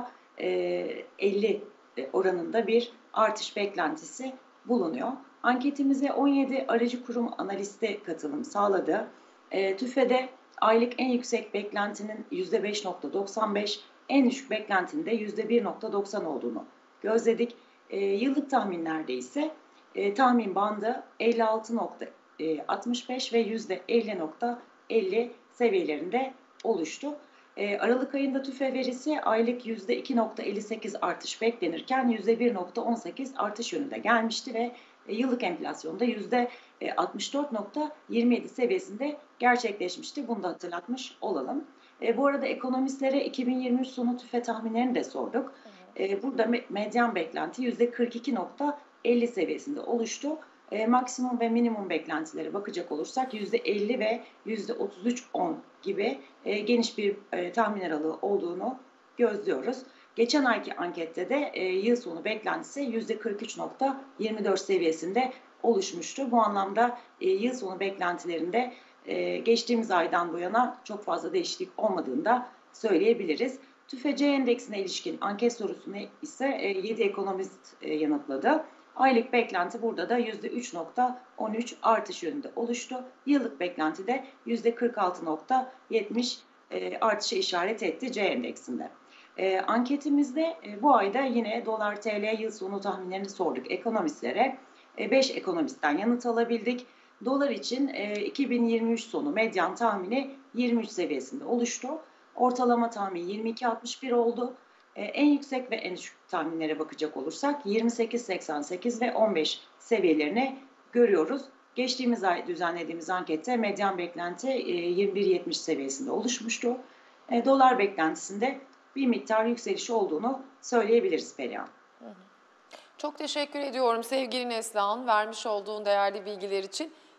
virgül elli oranında bir artış beklentisi bulunuyor. Anketimize on yedi aracı kurum analisti katılım sağladı. E, TÜFE'de aylık en yüksek beklentinin yüzde beş virgül doksan beş, en düşük beklentinin de yüzde bir virgül doksan olduğunu gözledik. E, yıllık tahminlerde ise e, tahmin bandı elli altı virgül altmış beş ve yüzde elli virgül elli seviyelerinde oluştu. E, Aralık ayında TÜFE verisi aylık yüzde iki virgül elli sekiz artış beklenirken yüzde bir virgül on sekiz artış yönünde gelmişti ve e, yıllık enflasyonda yüzde altmış dört virgül yirmi yedi seviyesinde gerçekleşmişti. Bunu da hatırlatmış olalım. E, bu arada ekonomistlere iki bin yirmi üç sonu TÜFE tahminlerini de sorduk. E, burada medyan beklenti yüzde kırk iki virgül elli seviyesinde oluştu. E, maksimum ve minimum beklentilere bakacak olursak yüzde elli ve yüzde otuz üç virgül on gibi e, geniş bir e, tahmin aralığı olduğunu gözlüyoruz. Geçen ayki ankette de e, yıl sonu beklentisi yüzde kırk üç virgül yirmi dört seviyesinde oluşmuştu. Bu anlamda e, yıl sonu beklentilerinde e, geçtiğimiz aydan bu yana çok fazla değişiklik olmadığını da söyleyebiliriz. TÜFE-C endeksine ilişkin anket sorusunu ise e, yedi ekonomist e, yanıtladı. Aylık beklenti burada da yüzde üç virgül on üç artış yönünde oluştu. Yıllık beklenti de yüzde kırk altı virgül yetmiş e, artışa işaret etti C endeksinde. E, anketimizde e, bu ayda yine dolar T L yıl sonu tahminlerini sorduk ekonomistlere. E, beş ekonomistten yanıt alabildik. Dolar için e, iki bin yirmi üç sonu medyan tahmini yirmi üç seviyesinde oluştu. Ortalama tahmin yirmi iki virgül altmış bir oldu. Ee, en yüksek ve en düşük tahminlere bakacak olursak yirmi sekiz virgül seksen sekiz ve on beş seviyelerini görüyoruz. Geçtiğimiz ay düzenlediğimiz ankette medyan beklenti e, yirmi bir virgül yetmiş seviyesinde oluşmuştu. E, dolar beklentisinde bir miktar yükseliş olduğunu söyleyebiliriz Perihan. Hı hı. Çok teşekkür ediyorum sevgili Neslihan, vermiş olduğun değerli bilgiler için.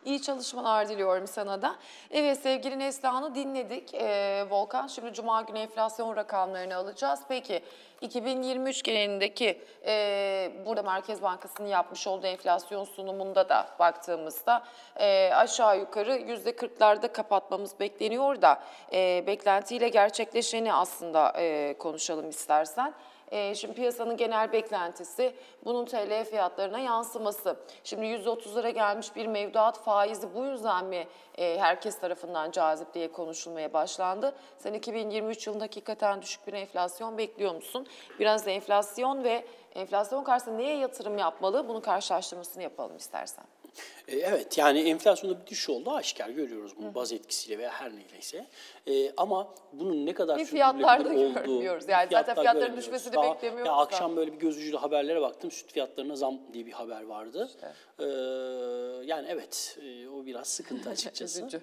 İyi çalışmalar diliyorum sana da. Evet, sevgili Neslihan'ı dinledik. Ee, Volkan, şimdi Cuma günü enflasyon rakamlarını alacağız. Peki iki bin yirmi üç genelindeki e, burada Merkez Bankası'nın yapmış olduğu enflasyon sunumunda da baktığımızda e, aşağı yukarı yüzde kırklarda kapatmamız bekleniyor da e, beklentiyle gerçekleşeni aslında e, konuşalım istersen. E, şimdi piyasanın genel beklentisi bunun T L fiyatlarına yansıması. Şimdi yüzde otuzlara gelmiş bir mevduat faizi bu yüzden mi e, herkes tarafından cazip diye konuşulmaya başlandı? Sen iki bin yirmi üç yılında hakikaten düşük bir enflasyon bekliyor musun? Biraz da enflasyon ve enflasyon karşısında neye yatırım yapmalı? Bunun karşılaştırmasını yapalım istersen. Evet, yani enflasyonda bir düşüş oldu aşikar, görüyoruz bunu baz etkisiyle veya her neyleyse. Ee, ama bunun ne kadar Bir sürdürülebilir fiyatlarda olduğu... görmüyoruz. Yani zaten fiyatlar fiyatların göremiyoruz. düşmesini Daha- beklemiyoruz Ya da. akşam böyle bir göz ucuyla haberlere baktım, süt fiyatlarına zam diye bir haber vardı. İşte. Ee, yani evet, e, o biraz sıkıntı açıkçası. Üzücü.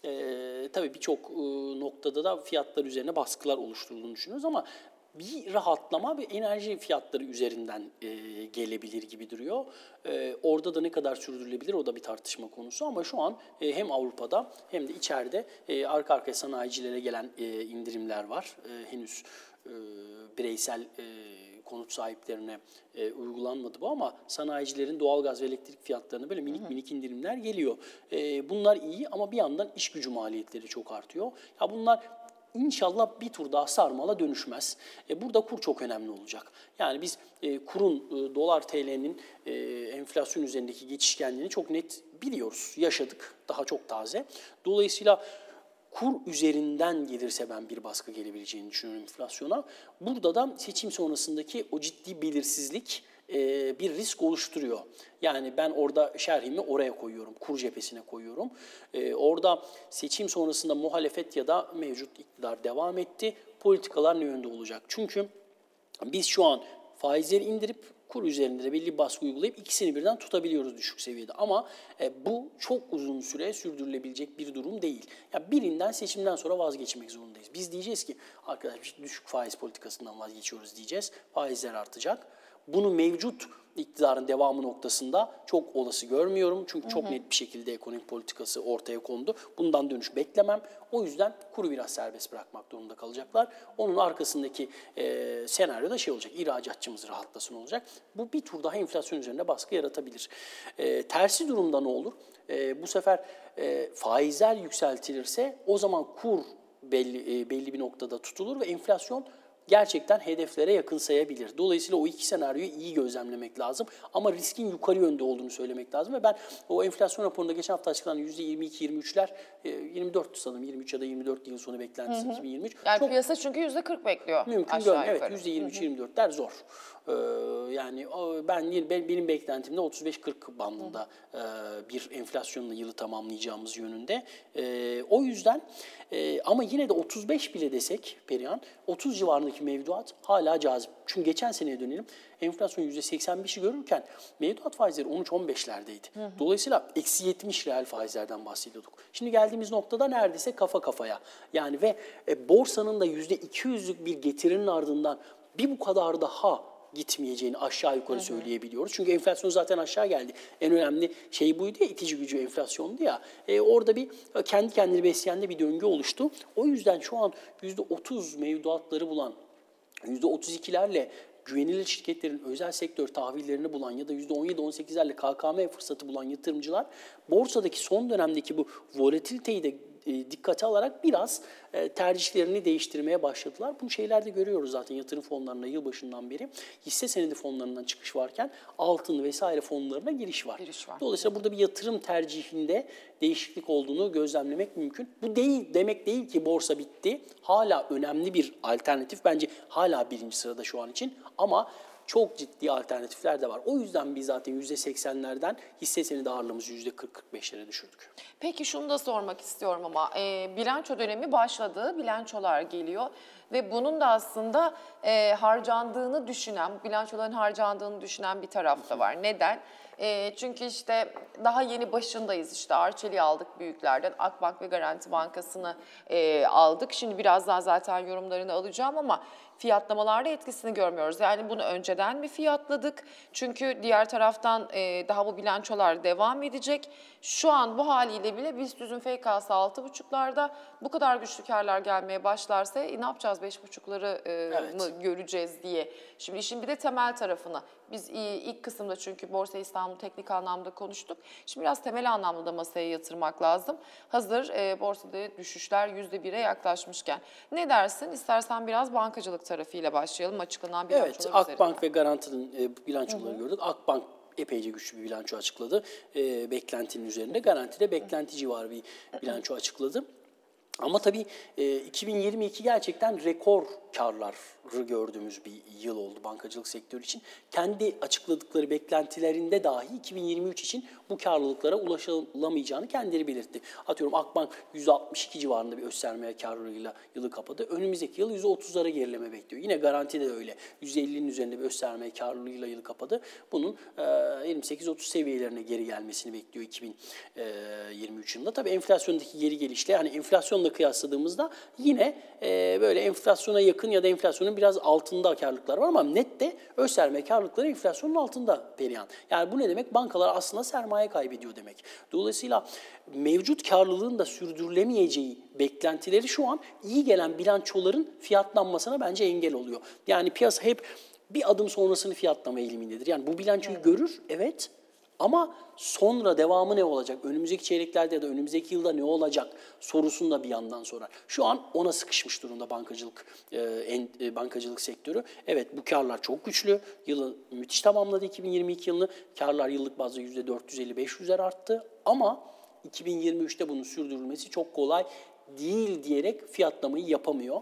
Ee, tabii birçok e, noktada da fiyatlar üzerine baskılar oluşturulduğunu düşünüyoruz ama bir rahatlama ve enerji fiyatları üzerinden e, gelebilir gibi duruyor. E, orada da ne kadar sürdürülebilir o da bir tartışma konusu ama şu an e, hem Avrupa'da hem de içeride e, arka arkaya sanayicilere gelen e, indirimler var. E, henüz e, bireysel e, konut sahiplerine e, uygulanmadı bu ama sanayicilerin doğalgaz ve elektrik fiyatlarına böyle minik minik indirimler geliyor. E, bunlar iyi ama bir yandan iş gücü maliyetleri çok artıyor. Ya bunlar İnşallah bir tur daha sarmala dönüşmez. E, burada kur çok önemli olacak. Yani biz e, kurun, e, dolar T L'nin e, enflasyon üzerindeki geçişkenliğini çok net biliyoruz, yaşadık, daha çok taze. Dolayısıyla kur üzerinden gelirse ben bir baskı gelebileceğini düşünüyorum enflasyona. Burada da seçim sonrasındaki o ciddi belirsizlik e, bir risk oluşturuyor. Yani ben orada şerhimi oraya koyuyorum, kur cephesine koyuyorum. E, orada seçim sonrasında muhalefet ya da mevcut iktidar devam etti. Politikalar ne yönde olacak? Çünkü biz şu an faizleri indirip kur üzerinde de belli bir baskı uygulayıp ikisini birden tutabiliyoruz düşük seviyede. Ama e, bu çok uzun süre sürdürülebilecek bir durum değil. Ya birinden seçimden sonra vazgeçmek zorundayız. Biz diyeceğiz ki arkadaşlar düşük faiz politikasından vazgeçiyoruz diyeceğiz. Faizler artacak. Bunu mevcut iktidarın devamı noktasında çok olası görmüyorum. Çünkü çok net bir şekilde ekonomik politikası ortaya kondu. Bundan dönüş beklemem. O yüzden kuru biraz serbest bırakmak durumunda kalacaklar. Onun arkasındaki e, senaryoda şey olacak, ihracatçımız rahatlasın olacak. Bu bir tur daha enflasyon üzerinde baskı yaratabilir. E, tersi durumda ne olur? E, bu sefer e, faizler yükseltilirse o zaman kur belli, e, belli bir noktada tutulur ve enflasyon gerçekten hedeflere yakınsayabilir. Dolayısıyla o iki senaryoyu iyi gözlemlemek lazım. Ama riskin yukarı yönde olduğunu söylemek lazım. Ve ben o enflasyon raporunda geçen hafta açıklanan yüzde yirmi iki yirmi üçler, yirmi dört sanırım, yirmi üç ya da yirmi dört yıl sonu beklentisi iki bin yirmi üç. Yani çok piyasa çünkü yüzde kırk bekliyor. mümkün aşağı görünüyor. Evet, yukarı. yüzde yirmi üç yirmi dörtler zor. Ee, yani ben benim beklentimde otuz beş kırk bandında e, bir enflasyonla yılı tamamlayacağımız yönünde. E, o yüzden e, ama yine de otuz beş bile desek Perihan, otuz civarındaki mevduat hala cazip. Çünkü geçen seneye dönelim, enflasyon yüzde seksen beşi görürken mevduat faizleri on üç on beşlerdeydi. Dolayısıyla eksi yetmiş reel faizlerden bahsediyorduk. Şimdi geldiğimiz noktada neredeyse kafa kafaya. Yani ve e, borsanın da yüzde iki yüzlük bir getirinin ardından bir bu kadar daha gitmeyeceğini aşağı yukarı söyleyebiliyoruz. Çünkü enflasyon zaten aşağı geldi. En önemli şey buydu ya, itici gücü enflasyondu ya. E, orada bir kendi kendini besleyen de bir döngü oluştu. O yüzden şu an yüzde otuz mevduatları bulan, yüzde otuz ikilerle güvenilir şirketlerin özel sektör tahvillerini bulan ya da yüzde on yedi on sekizlerle K K M fırsatı bulan yatırımcılar borsadaki son dönemdeki bu volatiliteyi de e, dikkate alarak biraz e, tercihlerini değiştirmeye başladılar. Bu şeylerde görüyoruz zaten yatırım fonlarında yılbaşından beri. Hisse senedi fonlarından çıkış varken altın vesaire fonlarına giriş var. Giriş var. Dolayısıyla burada bir yatırım tercihinde değişiklik olduğunu gözlemlemek mümkün. Bu değil demek değil ki borsa bitti. Hala önemli bir alternatif. Bence hala birinci sırada şu an için ama çok ciddi alternatifler de var. O yüzden biz zaten yüzde seksenlerden hisse senedi ağırlığımızı yüzde kırk kırk beşlere düşürdük. Peki şunu da sormak istiyorum ama e, bilanço dönemi başladı, bilançolar geliyor ve bunun da aslında e, harcandığını düşünen, bilançoların harcandığını düşünen bir taraf da var. Neden? E, çünkü işte daha yeni başındayız, işte Arçelik'i aldık büyüklerden, Akbank ve Garanti Bankası'nı e, aldık. Şimdi birazdan zaten yorumlarını alacağım ama fiyatlamalarda etkisini görmüyoruz. Yani bunu önceden mi fiyatladık? Çünkü diğer taraftan e, daha bu bilançolar devam edecek. Şu an bu haliyle bile BIST yüzün F K'sı altı buçuklarda, bu kadar güçlü karlar gelmeye başlarsa e, ne yapacağız, beş buçukları e, Evet. mı göreceğiz diye. Şimdi işin bir de temel tarafını. Biz ilk kısımda çünkü Borsa İstanbul teknik anlamda konuştuk. Şimdi biraz temel anlamda da masaya yatırmak lazım. Hazır e, borsada düşüşler yüzde bire yaklaşmışken. Ne dersin? İstersen biraz bankacılık tarafıyla başlayalım. Açıklanan bilançolar Evet, üzerinden. Akbank ve Garanti'nin e, bilançoları hı hı. gördük. Akbank epeyce güçlü bir bilanço açıkladı. E, beklentinin üzerinde. Garanti de beklenti civarı bir bilanço açıkladı. Ama tabii e, iki bin yirmi iki gerçekten rekor karları gördüğümüz bir yıl oldu bankacılık sektörü için. Kendi açıkladıkları beklentilerinde dahi iki bin yirmi üç için bu karlılıklara ulaşılamayacağını kendileri belirtti. Atıyorum Akbank yüzde altmış iki civarında bir öz sermaye karlılığıyla yılı kapadı. Önümüzdeki yıl yüzde otuzlara gerileme bekliyor. Yine Garanti de öyle. yüzde ellinin üzerinde bir öz sermaye karlılığıyla yılı kapadı. Bunun e, yirmi sekiz otuz seviyelerine geri gelmesini bekliyor iki bin yirmi üç yılında. Tabii enflasyondaki geri gelişle, hani enflasyonla kıyasladığımızda yine e, böyle enflasyona yakın ya da enflasyonun biraz altında karlılıklar var ama nette öz sermaye karlılıkları enflasyonun altında Perihan. Yani bu ne demek? Bankalar aslında sermaye kaybediyor demek. Dolayısıyla mevcut karlılığın da sürdürülemeyeceği beklentileri şu an iyi gelen bilançoların fiyatlanmasına bence engel oluyor. Yani piyasa hep bir adım sonrasını fiyatlama eğilimindedir. Yani bu bilançoyu evet. görür, evet. Ama sonra devamı ne olacak? Önümüzdeki çeyreklerde ya da önümüzdeki yılda ne olacak sorusunu da bir yandan sorar. Şu an ona sıkışmış durumda bankacılık e, en, e, bankacılık sektörü. Evet, bu karlar çok güçlü. Yılı müthiş tamamladı iki bin yirmi iki yılını. Karlar yıllık bazda yüzde dört yüz elli beş yüzler arttı. Ama iki bin yirmi üçte bunun sürdürülmesi çok kolay değil diyerek fiyatlamayı yapamıyor.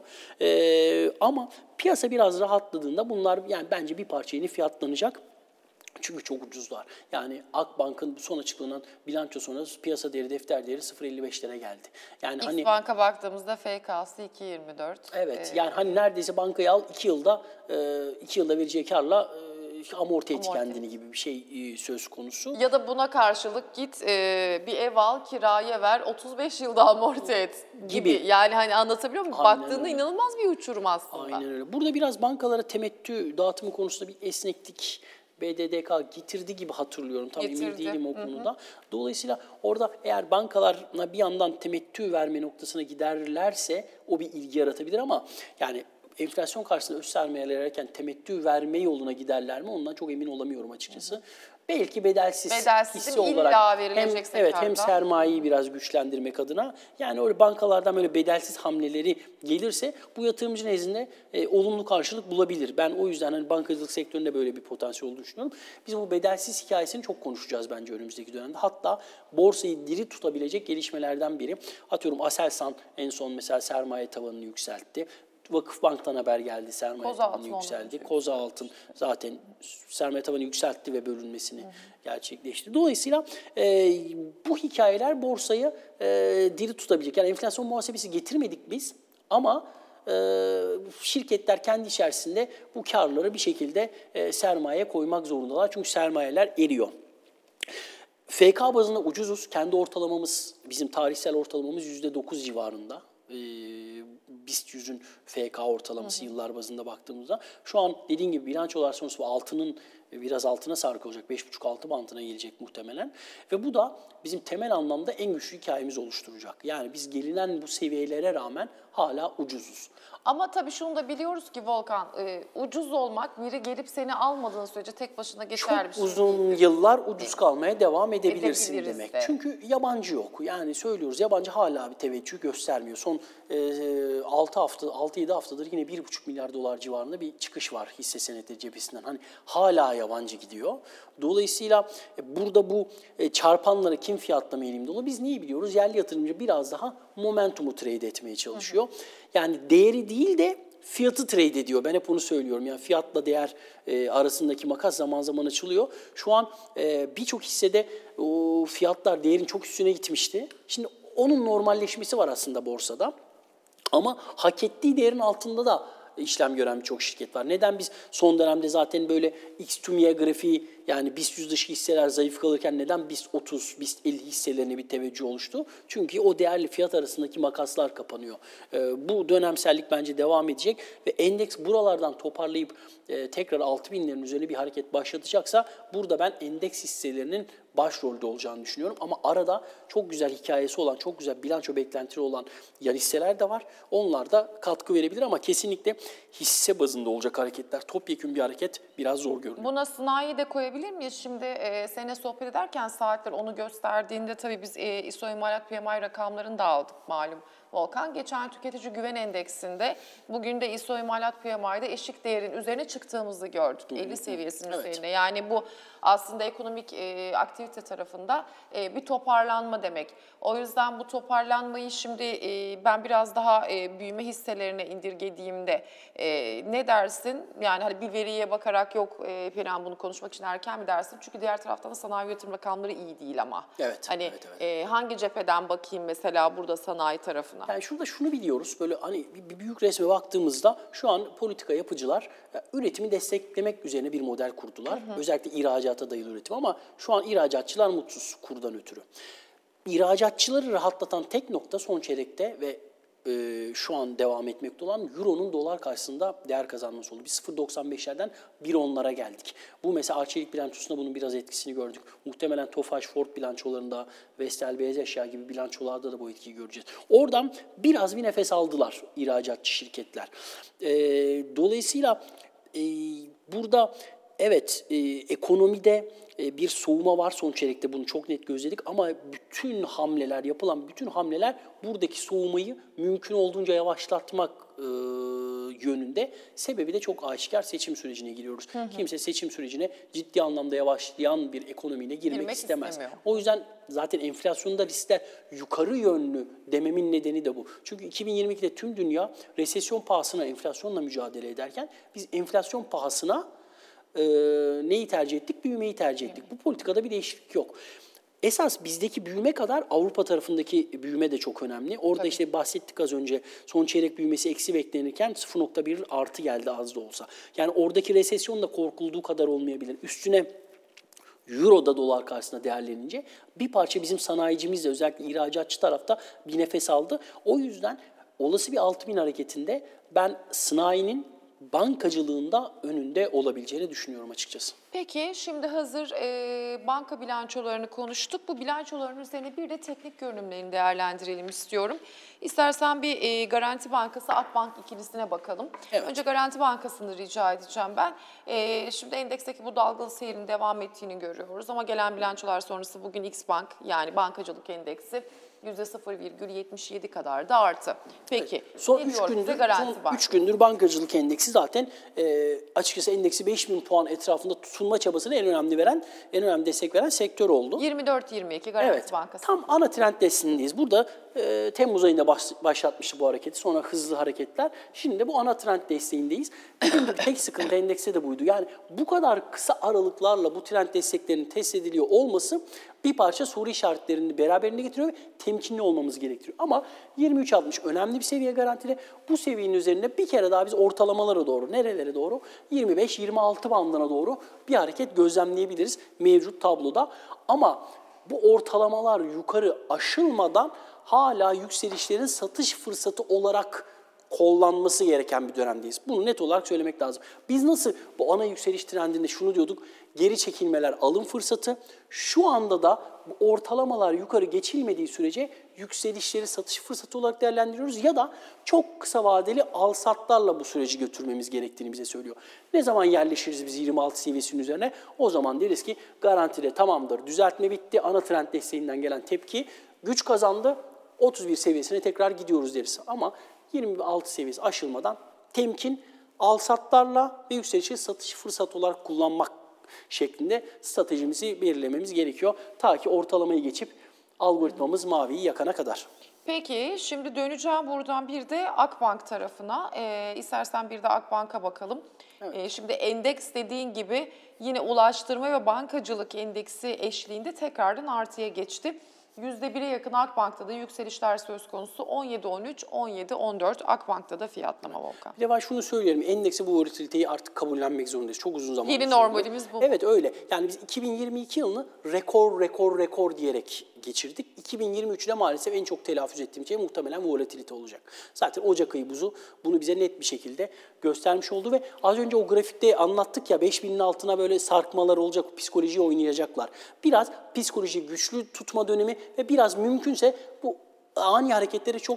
Ee, ama piyasa biraz rahatladığında bunlar yani bence bir parça yeni fiyatlanacak. Çünkü çok ucuzlar. Yani Akbank'ın son açıklanan bilanço sonrası piyasa değeri, defter değeri sıfır virgül elli beşlere geldi. Yani X hani Bank'a baktığımızda F K'sı iki virgül yirmi dört. Evet. Ee, yani hani neredeyse bankayı al iki yılda iki yılda vereceği karla amorti et kendini gibi bir şey söz konusu. Ya da buna karşılık git e, bir ev al, kiraya ver, otuz beş yılda amorti et gibi. gibi. Yani hani anlatabiliyor muyum? Aynen Baktığında öyle. inanılmaz bir uçurum aslında. Aynen öyle. Burada biraz bankalara temettü dağıtımı konusunda bir esneklik B D D K getirdi gibi hatırlıyorum. Tam Getirdi. emin değilim o Hı hı. konuda. Dolayısıyla orada eğer bankalarına bir yandan temettü verme noktasına giderlerse o bir ilgi yaratabilir ama yani enflasyon karşısında öz sermayeler alırken temettü verme yoluna giderler mi? Ondan çok emin olamıyorum açıkçası. Hı hı. Belki bedelsiz, bedelsiz hissi olarak hem, evet, hem sermayeyi biraz güçlendirmek adına yani öyle bankalardan böyle bedelsiz hamleleri gelirse bu yatırımcı nezdinde e, olumlu karşılık bulabilir. Ben o yüzden hani bankacılık sektöründe böyle bir potansiyel olduğunu düşünüyorum. Biz bu bedelsiz hikayesini çok konuşacağız bence önümüzdeki dönemde. Hatta borsayı diri tutabilecek gelişmelerden biri. Atıyorum Aselsan en son mesela sermaye tavanını yükseltti. Vakıfbank'tan haber geldi, sermaye tavanı yükseldi. Koza Altın zaten sermaye tavanı yükseltti ve bölünmesini Hı. gerçekleşti. Dolayısıyla e, bu hikayeler borsayı e, diri tutabilecek. Yani enflasyon muhasebesi getirmedik biz ama e, şirketler kendi içerisinde bu karları bir şekilde e, sermaye koymak zorundalar. Çünkü sermayeler eriyor. F K bazında ucuzuz. Kendi ortalamamız, bizim tarihsel ortalamamız yüzde dokuz civarında. E, BIST yüzün F K ortalaması hı hı. yıllar bazında baktığımızda şu an dediğim gibi bilançolar sonrası altının biraz altına sarkı olacak. beş buçuk altı bantına gelecek muhtemelen. Ve bu da bizim temel anlamda en güçlü hikayemizi oluşturacak. Yani biz gelinen bu seviyelere rağmen hala ucuzuz. Ama tabii şunu da biliyoruz ki Volkan, e, ucuz olmak biri gelip seni almadığın sürece tek başına geçer bir şey. Çok uzun yıllar ucuz kalmaya devam edebilirsin Edebiliriz demek. De. Çünkü yabancı yok. Yani söylüyoruz yabancı hala bir teveccüh göstermiyor. Son e, altı hafta, altı yedi haftadır yine bir buçuk milyar dolar civarında bir çıkış var hisse senedi cephesinden. Hani hala yabancı gidiyor. Dolayısıyla e, burada bu e, çarpanları kim fiyatlama eğilimde olur? Biz neyi biliyoruz? Yerli yatırımcı biraz daha momentumu trade etmeye çalışıyor. Hı hı. Yani değeri değil de fiyatı trade ediyor. Ben hep onu söylüyorum. Yani fiyatla değer e, arasındaki makas zaman zaman açılıyor. Şu an e, birçok hissede o fiyatlar değerin çok üstüne gitmişti. Şimdi onun normalleşmesi var aslında borsada. Ama hak ettiği değerin altında da işlem gören birçok şirket var. Neden biz son dönemde zaten böyle X-Tumia grafiği yani BIST yüz dışı hisseler zayıf kalırken neden BIST otuz, BIST elli hisselerine bir teveccüh oluştu? Çünkü o değerli fiyat arasındaki makaslar kapanıyor. E, bu dönemsellik bence devam edecek ve endeks buralardan toparlayıp e, tekrar altı binlerin üzerine bir hareket başlatacaksa burada ben endeks hisselerinin başrolde olacağını düşünüyorum. Ama arada çok güzel hikayesi olan, çok güzel bilanço beklentileri olan yan hisseler de var. Onlar da katkı verebilir ama kesinlikle hisse bazında olacak hareketler, topyekun bir hareket biraz zor görünüyor. Buna sanayi de koyabilir miyiz? Şimdi e, seninle sohbet ederken saatler onu gösterdiğinde tabii biz e, İSO İmalat P M I rakamlarını da aldık malum. Volkan, geçen tüketici güven endeksinde bugün de İSO İmalat P M I'de eşik değerin üzerine çıktığımızı gördük. elli seviyesinin Evet. üzerine. Yani bu aslında ekonomik e, aktivite tarafında e, bir toparlanma demek. O yüzden bu toparlanmayı şimdi e, ben biraz daha e, büyüme hisselerine indirgediğimde e, ne dersin? Yani hani bir veriye bakarak yok e, Perihan bunu konuşmak için erken mi dersin? Çünkü diğer taraftan da sanayi üretim rakamları iyi değil ama. Evet, Hani evet, evet. E, hangi cepheden bakayım mesela burada sanayi tarafına? Yani şurada şunu biliyoruz, böyle hani bir, bir büyük resme baktığımızda şu an politika yapıcılar e, üretimi desteklemek üzerine bir model kurdular. Hı hı. Özellikle ihracata dayalı üretim ama şu an ihracatçılar mutsuz kurdan ötürü. İhracatçıları rahatlatan tek nokta son çeyrekte ve e, şu an devam etmekte olan Euro'nun dolar karşısında değer kazanması oldu. Biz sıfır virgül doksan beşlerden bir onlara geldik. Bu mesela Arçelik bilançosunda bunun biraz etkisini gördük. Muhtemelen Tofaş, Ford bilançolarında, Vestel, Beyaz Eşya gibi bilançolarda da bu etkiyi göreceğiz. Oradan biraz bir nefes aldılar ihracatçı şirketler. E, dolayısıyla e, burada evet e, ekonomide e, bir soğuma var son çeyrekte, bunu çok net gözledik ama bütün hamleler, yapılan bütün hamleler buradaki soğumayı mümkün olduğunca yavaşlatmak e, yönünde. Sebebi de çok aşikar, seçim sürecine giriyoruz. Hı hı. Kimse seçim sürecine ciddi anlamda yavaşlayan bir ekonomiyle girmek, girmek istemez. İstemiyor. O yüzden zaten enflasyonda riskler yukarı yönlü dememin nedeni de bu. Çünkü iki bin yirmi ikide tüm dünya resesyon pahasına enflasyonla mücadele ederken biz enflasyon pahasına e, neyi tercih ettik? Büyümeyi tercih ettik. Bu politikada bir değişiklik yok. Esas bizdeki büyüme kadar Avrupa tarafındaki büyüme de çok önemli. Orada Tabii. işte bahsettik az önce, son çeyrek büyümesi eksi beklenirken sıfır virgül bir artı geldi az da olsa. Yani oradaki resesyon da korkulduğu kadar olmayabilir. Üstüne Euro'da dolar karşısında değerlenince bir parça bizim sanayicimiz de özellikle ihracatçı tarafta bir nefes aldı. O yüzden olası bir altı bin hareketinde ben sanayinin bankacılığında önünde olabileceğini düşünüyorum açıkçası. Peki şimdi hazır e, banka bilançolarını konuştuk. Bu bilançoların üzerine bir de teknik görünümlerini değerlendirelim istiyorum. İstersen bir e, Garanti Bankası Akbank ikilisine bakalım. Evet. Önce Garanti Bankası'nı rica edeceğim ben. E, şimdi endeksteki bu dalgalı seyrin devam ettiğini görüyoruz ama gelen bilançolar sonrası bugün Xbank yani bankacılık endeksi yüzde sıfır virgül yetmiş yedi kadar da artı. Peki. Evet. Son üç gündür, son üç gündür bankacılık endeksi zaten e, açıkçası endeksi beş bin puan etrafında tutunma çabasına en önemli veren, en önemli destek veren sektör oldu. yirmi dört yirmi iki Garanti evet, Bankası. Tam ana trend desteğindeyiz. Burada e, Temmuz ayında baş, başlatmıştı bu hareketi. Sonra hızlı hareketler. Şimdi de bu ana trend desteğindeyiz. Bizim tek sıkıntı endekste de buydu. Yani bu kadar kısa aralıklarla bu trend desteklerinin test ediliyor olması bir parça soru işaretlerini beraberinde getiriyor ve temkinli olmamız gerektiriyor. Ama yirmi üç altmış önemli bir seviye garantili. Bu seviyenin üzerinde bir kere daha biz ortalamalara doğru, nerelere doğru? yirmi beş yirmi altı bandına doğru bir hareket gözlemleyebiliriz mevcut tabloda. Ama bu ortalamalar yukarı aşılmadan hala yükselişlerin satış fırsatı olarak kollanması gereken bir dönemdeyiz. Bunu net olarak söylemek lazım. Biz nasıl bu ana yükseliş trendinde şunu diyorduk, geri çekilmeler alım fırsatı, şu anda da bu ortalamalar yukarı geçilmediği sürece yükselişleri satış fırsatı olarak değerlendiriyoruz ya da çok kısa vadeli al-satlarla bu süreci götürmemiz gerektiğini bize söylüyor. Ne zaman yerleşiriz biz yirmi altı seviyesinin üzerine? O zaman deriz ki garantide tamamdır, düzeltme bitti, ana trend desteğinden gelen tepki güç kazandı, otuz bir seviyesine tekrar gidiyoruz deriz. Ama yirmi altı seviyesi aşılmadan temkin, al-satlarla ve yükselişi satış fırsatı olarak kullanmak şeklinde stratejimizi belirlememiz gerekiyor. Ta ki ortalamayı geçip algoritmamız maviyi yakana kadar. Peki şimdi döneceğim buradan bir de Akbank tarafına. Ee, istersen bir de Akbank'a bakalım. Evet. Ee, şimdi endeks dediğin gibi yine ulaştırma ve bankacılık endeksi eşliğinde tekrardan artıya geçti. yüzde bire yakın Akbank'ta da yükselişler söz konusu. on yedi on üç, on yedi on dört Akbank'ta da fiyatlama Volkan. Bir de ben şunu söyleyelim, endeksi bu volatiliteyi artık kabullenmek zorundayız. Çok uzun zaman. Yeni normalimiz bu. Evet öyle. Yani biz iki bin yirmi iki yılını rekor rekor rekor diyerek geçirdik. iki bin yirmi üçte maalesef en çok telaffuz ettiğim şey muhtemelen volatilite olacak. Zaten Ocak ayı buzu bunu bize net bir şekilde göstermiş oldu ve az önce o grafikte anlattık ya, beş binin altına böyle sarkmalar olacak, psikolojiyi oynayacaklar. Biraz psikoloji güçlü tutma dönemi ve biraz mümkünse bu ani hareketlere çok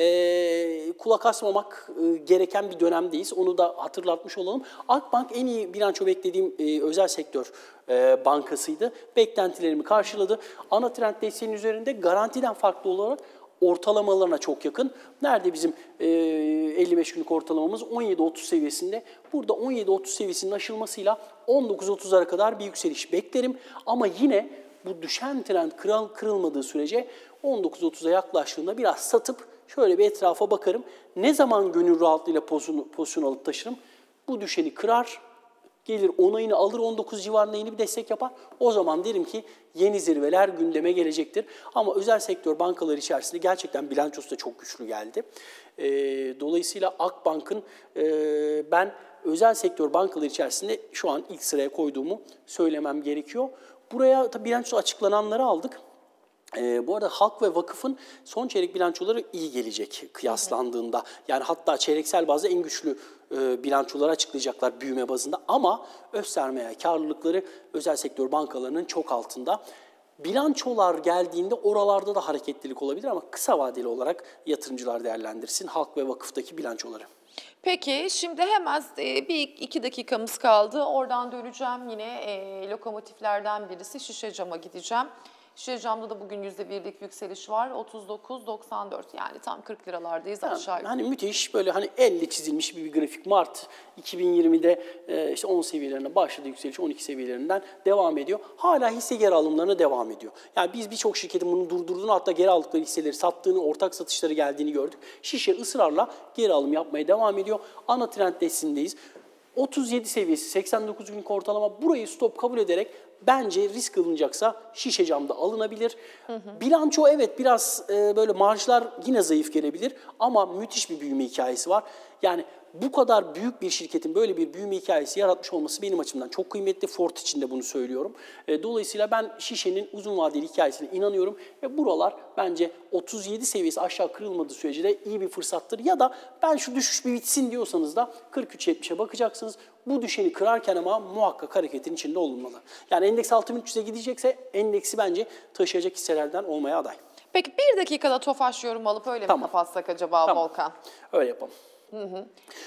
e, kulak asmamak e, gereken bir dönemdeyiz. Onu da hatırlatmış olalım. Akbank en iyi bilanço beklediğim e, özel sektör e, bankasıydı. Beklentilerimi karşıladı. Ana trend desteğinin üzerinde, garantiden farklı olarak ortalamalarına çok yakın. Nerede bizim e, elli beş günlük ortalamamız? on yedi otuz seviyesinde. Burada on yedi otuz seviyesinin aşılmasıyla on dokuz otuzlara kadar bir yükseliş beklerim. Ama yine bu düşen trend kırıl, kırılmadığı sürece on dokuz otuza yaklaştığında biraz satıp şöyle bir etrafa bakarım. Ne zaman gönül rahatlığıyla pozisyon, pozisyon alıp taşırım? Bu düşeni kırar, gelir onayını alır, on dokuz civarında yeni bir destek yapar. O zaman derim ki yeni zirveler gündeme gelecektir. Ama özel sektör bankaları içerisinde gerçekten bilançosu da çok güçlü geldi. E, dolayısıyla Akbank'ın e, ben özel sektör bankaları içerisinde şu an ilk sıraya koyduğumu söylemem gerekiyor. Buraya tabii bilanço açıklananları aldık. Ee, bu arada Halk ve Vakıf'ın son çeyrek bilançoları iyi gelecek kıyaslandığında. Yani hatta çeyreksel bazda en güçlü e, bilançoları açıklayacaklar büyüme bazında. Ama öz sermaye karlılıkları özel sektör bankalarının çok altında. Bilançolar geldiğinde oralarda da hareketlilik olabilir ama kısa vadeli olarak yatırımcılar değerlendirsin Halk ve Vakıf'taki bilançoları. Peki şimdi hemen e, bir iki dakikamız kaldı. Oradan döneceğim yine e, lokomotiflerden birisi Şişecam'a gideceğim. Şişecam'da da bugün yüzde birlik yükseliş var. otuz dokuz doksan dört, yani tam kırk liralardayız Yani, aşağı yukarı. hani müthiş böyle hani elle çizilmiş bir, bir grafik. Mart iki bin yirmide e, işte on seviyelerine başladı yükseliş, on iki seviyelerinden devam ediyor. Hala hisse geri alımlarına devam ediyor. Yani biz birçok şirketin bunu durdurduğunu, hatta geri aldıkları hisseleri sattığını, ortak satışları geldiğini gördük. Şişe ısrarla geri alım yapmaya devam ediyor. Ana trend desteğindeyiz. otuz yedi seviyesi, seksen dokuz günlük ortalama, burayı stop kabul ederek bence risk alınacaksa Şişecam'da alınabilir. Hı hı. Bilanço evet biraz e, böyle marjlar yine zayıf gelebilir ama müthiş bir büyüme hikayesi var. Yani bu kadar büyük bir şirketin böyle bir büyüme hikayesi yaratmış olması benim açımdan çok kıymetli. Ford için de bunu söylüyorum. E, dolayısıyla ben Şişe'nin uzun vadeli hikayesine inanıyorum ve buralar bence otuz yedi seviyesi aşağı kırılmadığı sürece de iyi bir fırsattır. Ya da ben şu düşüş bir bitsin diyorsanız da kırk üç yetmişe bakacaksınız. Bu düşeni kırarken ama muhakkak hareketin içinde olunmalı. Yani endeks altı bin üç yüze gidecekse endeksi bence taşıyacak hisselerden olmaya aday. Peki bir dakikada Tofaş yorum alıp öyle Tamam. mi kapatsak acaba Tamam. Volkan? Öyle yapalım. Hı hı.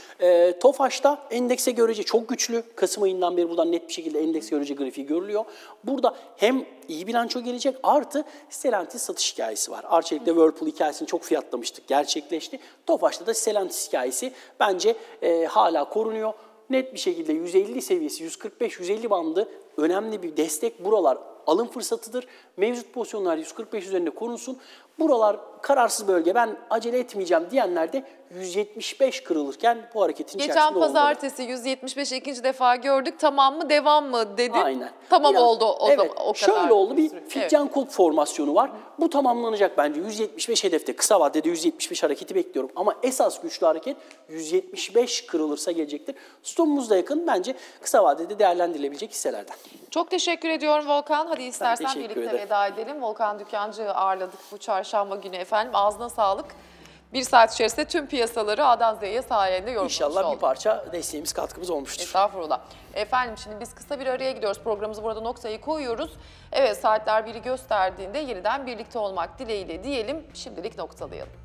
E, Tofaş'ta endekse görece çok güçlü. Kasım ayından beri buradan net bir şekilde endeks görece grafiği görülüyor. Burada hem iyi bilanço gelecek artı Stellantis satış hikayesi var. Arçelik'te Whirlpool hikayesini çok fiyatlamıştık, gerçekleşti. Tofaş'ta da Stellantis hikayesi bence e, hala korunuyor. Net bir şekilde yüz elli seviyesi, yüz kırk beş yüz elli bandı önemli bir destek. Buralar alım fırsatıdır. Mevcut pozisyonlar yüz kırk beş üzerinde korunsun. Buralar kararsız bölge, ben acele etmeyeceğim diyenler de yüz yetmiş beş kırılırken bu hareketin Geçen içerisinde olmalı. pazartesi yüz yetmiş beş ikinci defa gördük. Tamam mı, devam mı dedin. Aynen. Tamam Biraz, oldu o evet, zaman o kadar. Şöyle oldu, bir Evet. fincan kulp formasyonu var. Bu tamamlanacak bence. yüz yetmiş beş hedefte, kısa vadede yüz yetmiş beş hareketi bekliyorum. Ama esas güçlü hareket yüz yetmiş beş kırılırsa gelecektir. Stopumuz da yakın, bence kısa vadede değerlendirilebilecek hisselerden. Çok teşekkür ediyorum Volkan. Hadi istersen teşekkür birlikte ederim. veda edelim. Volkan Dükancı'yı ağırladık bu çarşamba günü efendim. Ağzına sağlık. Bir saat içerisinde tüm piyasaları A'dan Z'ye sayende yorumlamış İnşallah olduk. bir parça desteğimiz, katkımız olmuştur. Estağfurullah. Efendim şimdi biz kısa bir araya gidiyoruz. Programımızı burada noktayı koyuyoruz. Evet, saatler biri gösterdiğinde yeniden birlikte olmak dileğiyle diyelim. Şimdilik noktalayalım.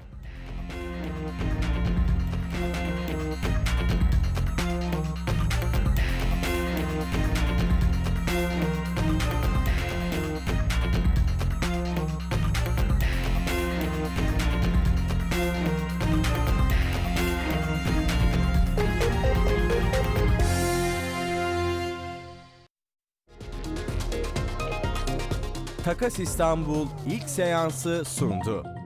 Takas İstanbul ilk seansı sundu.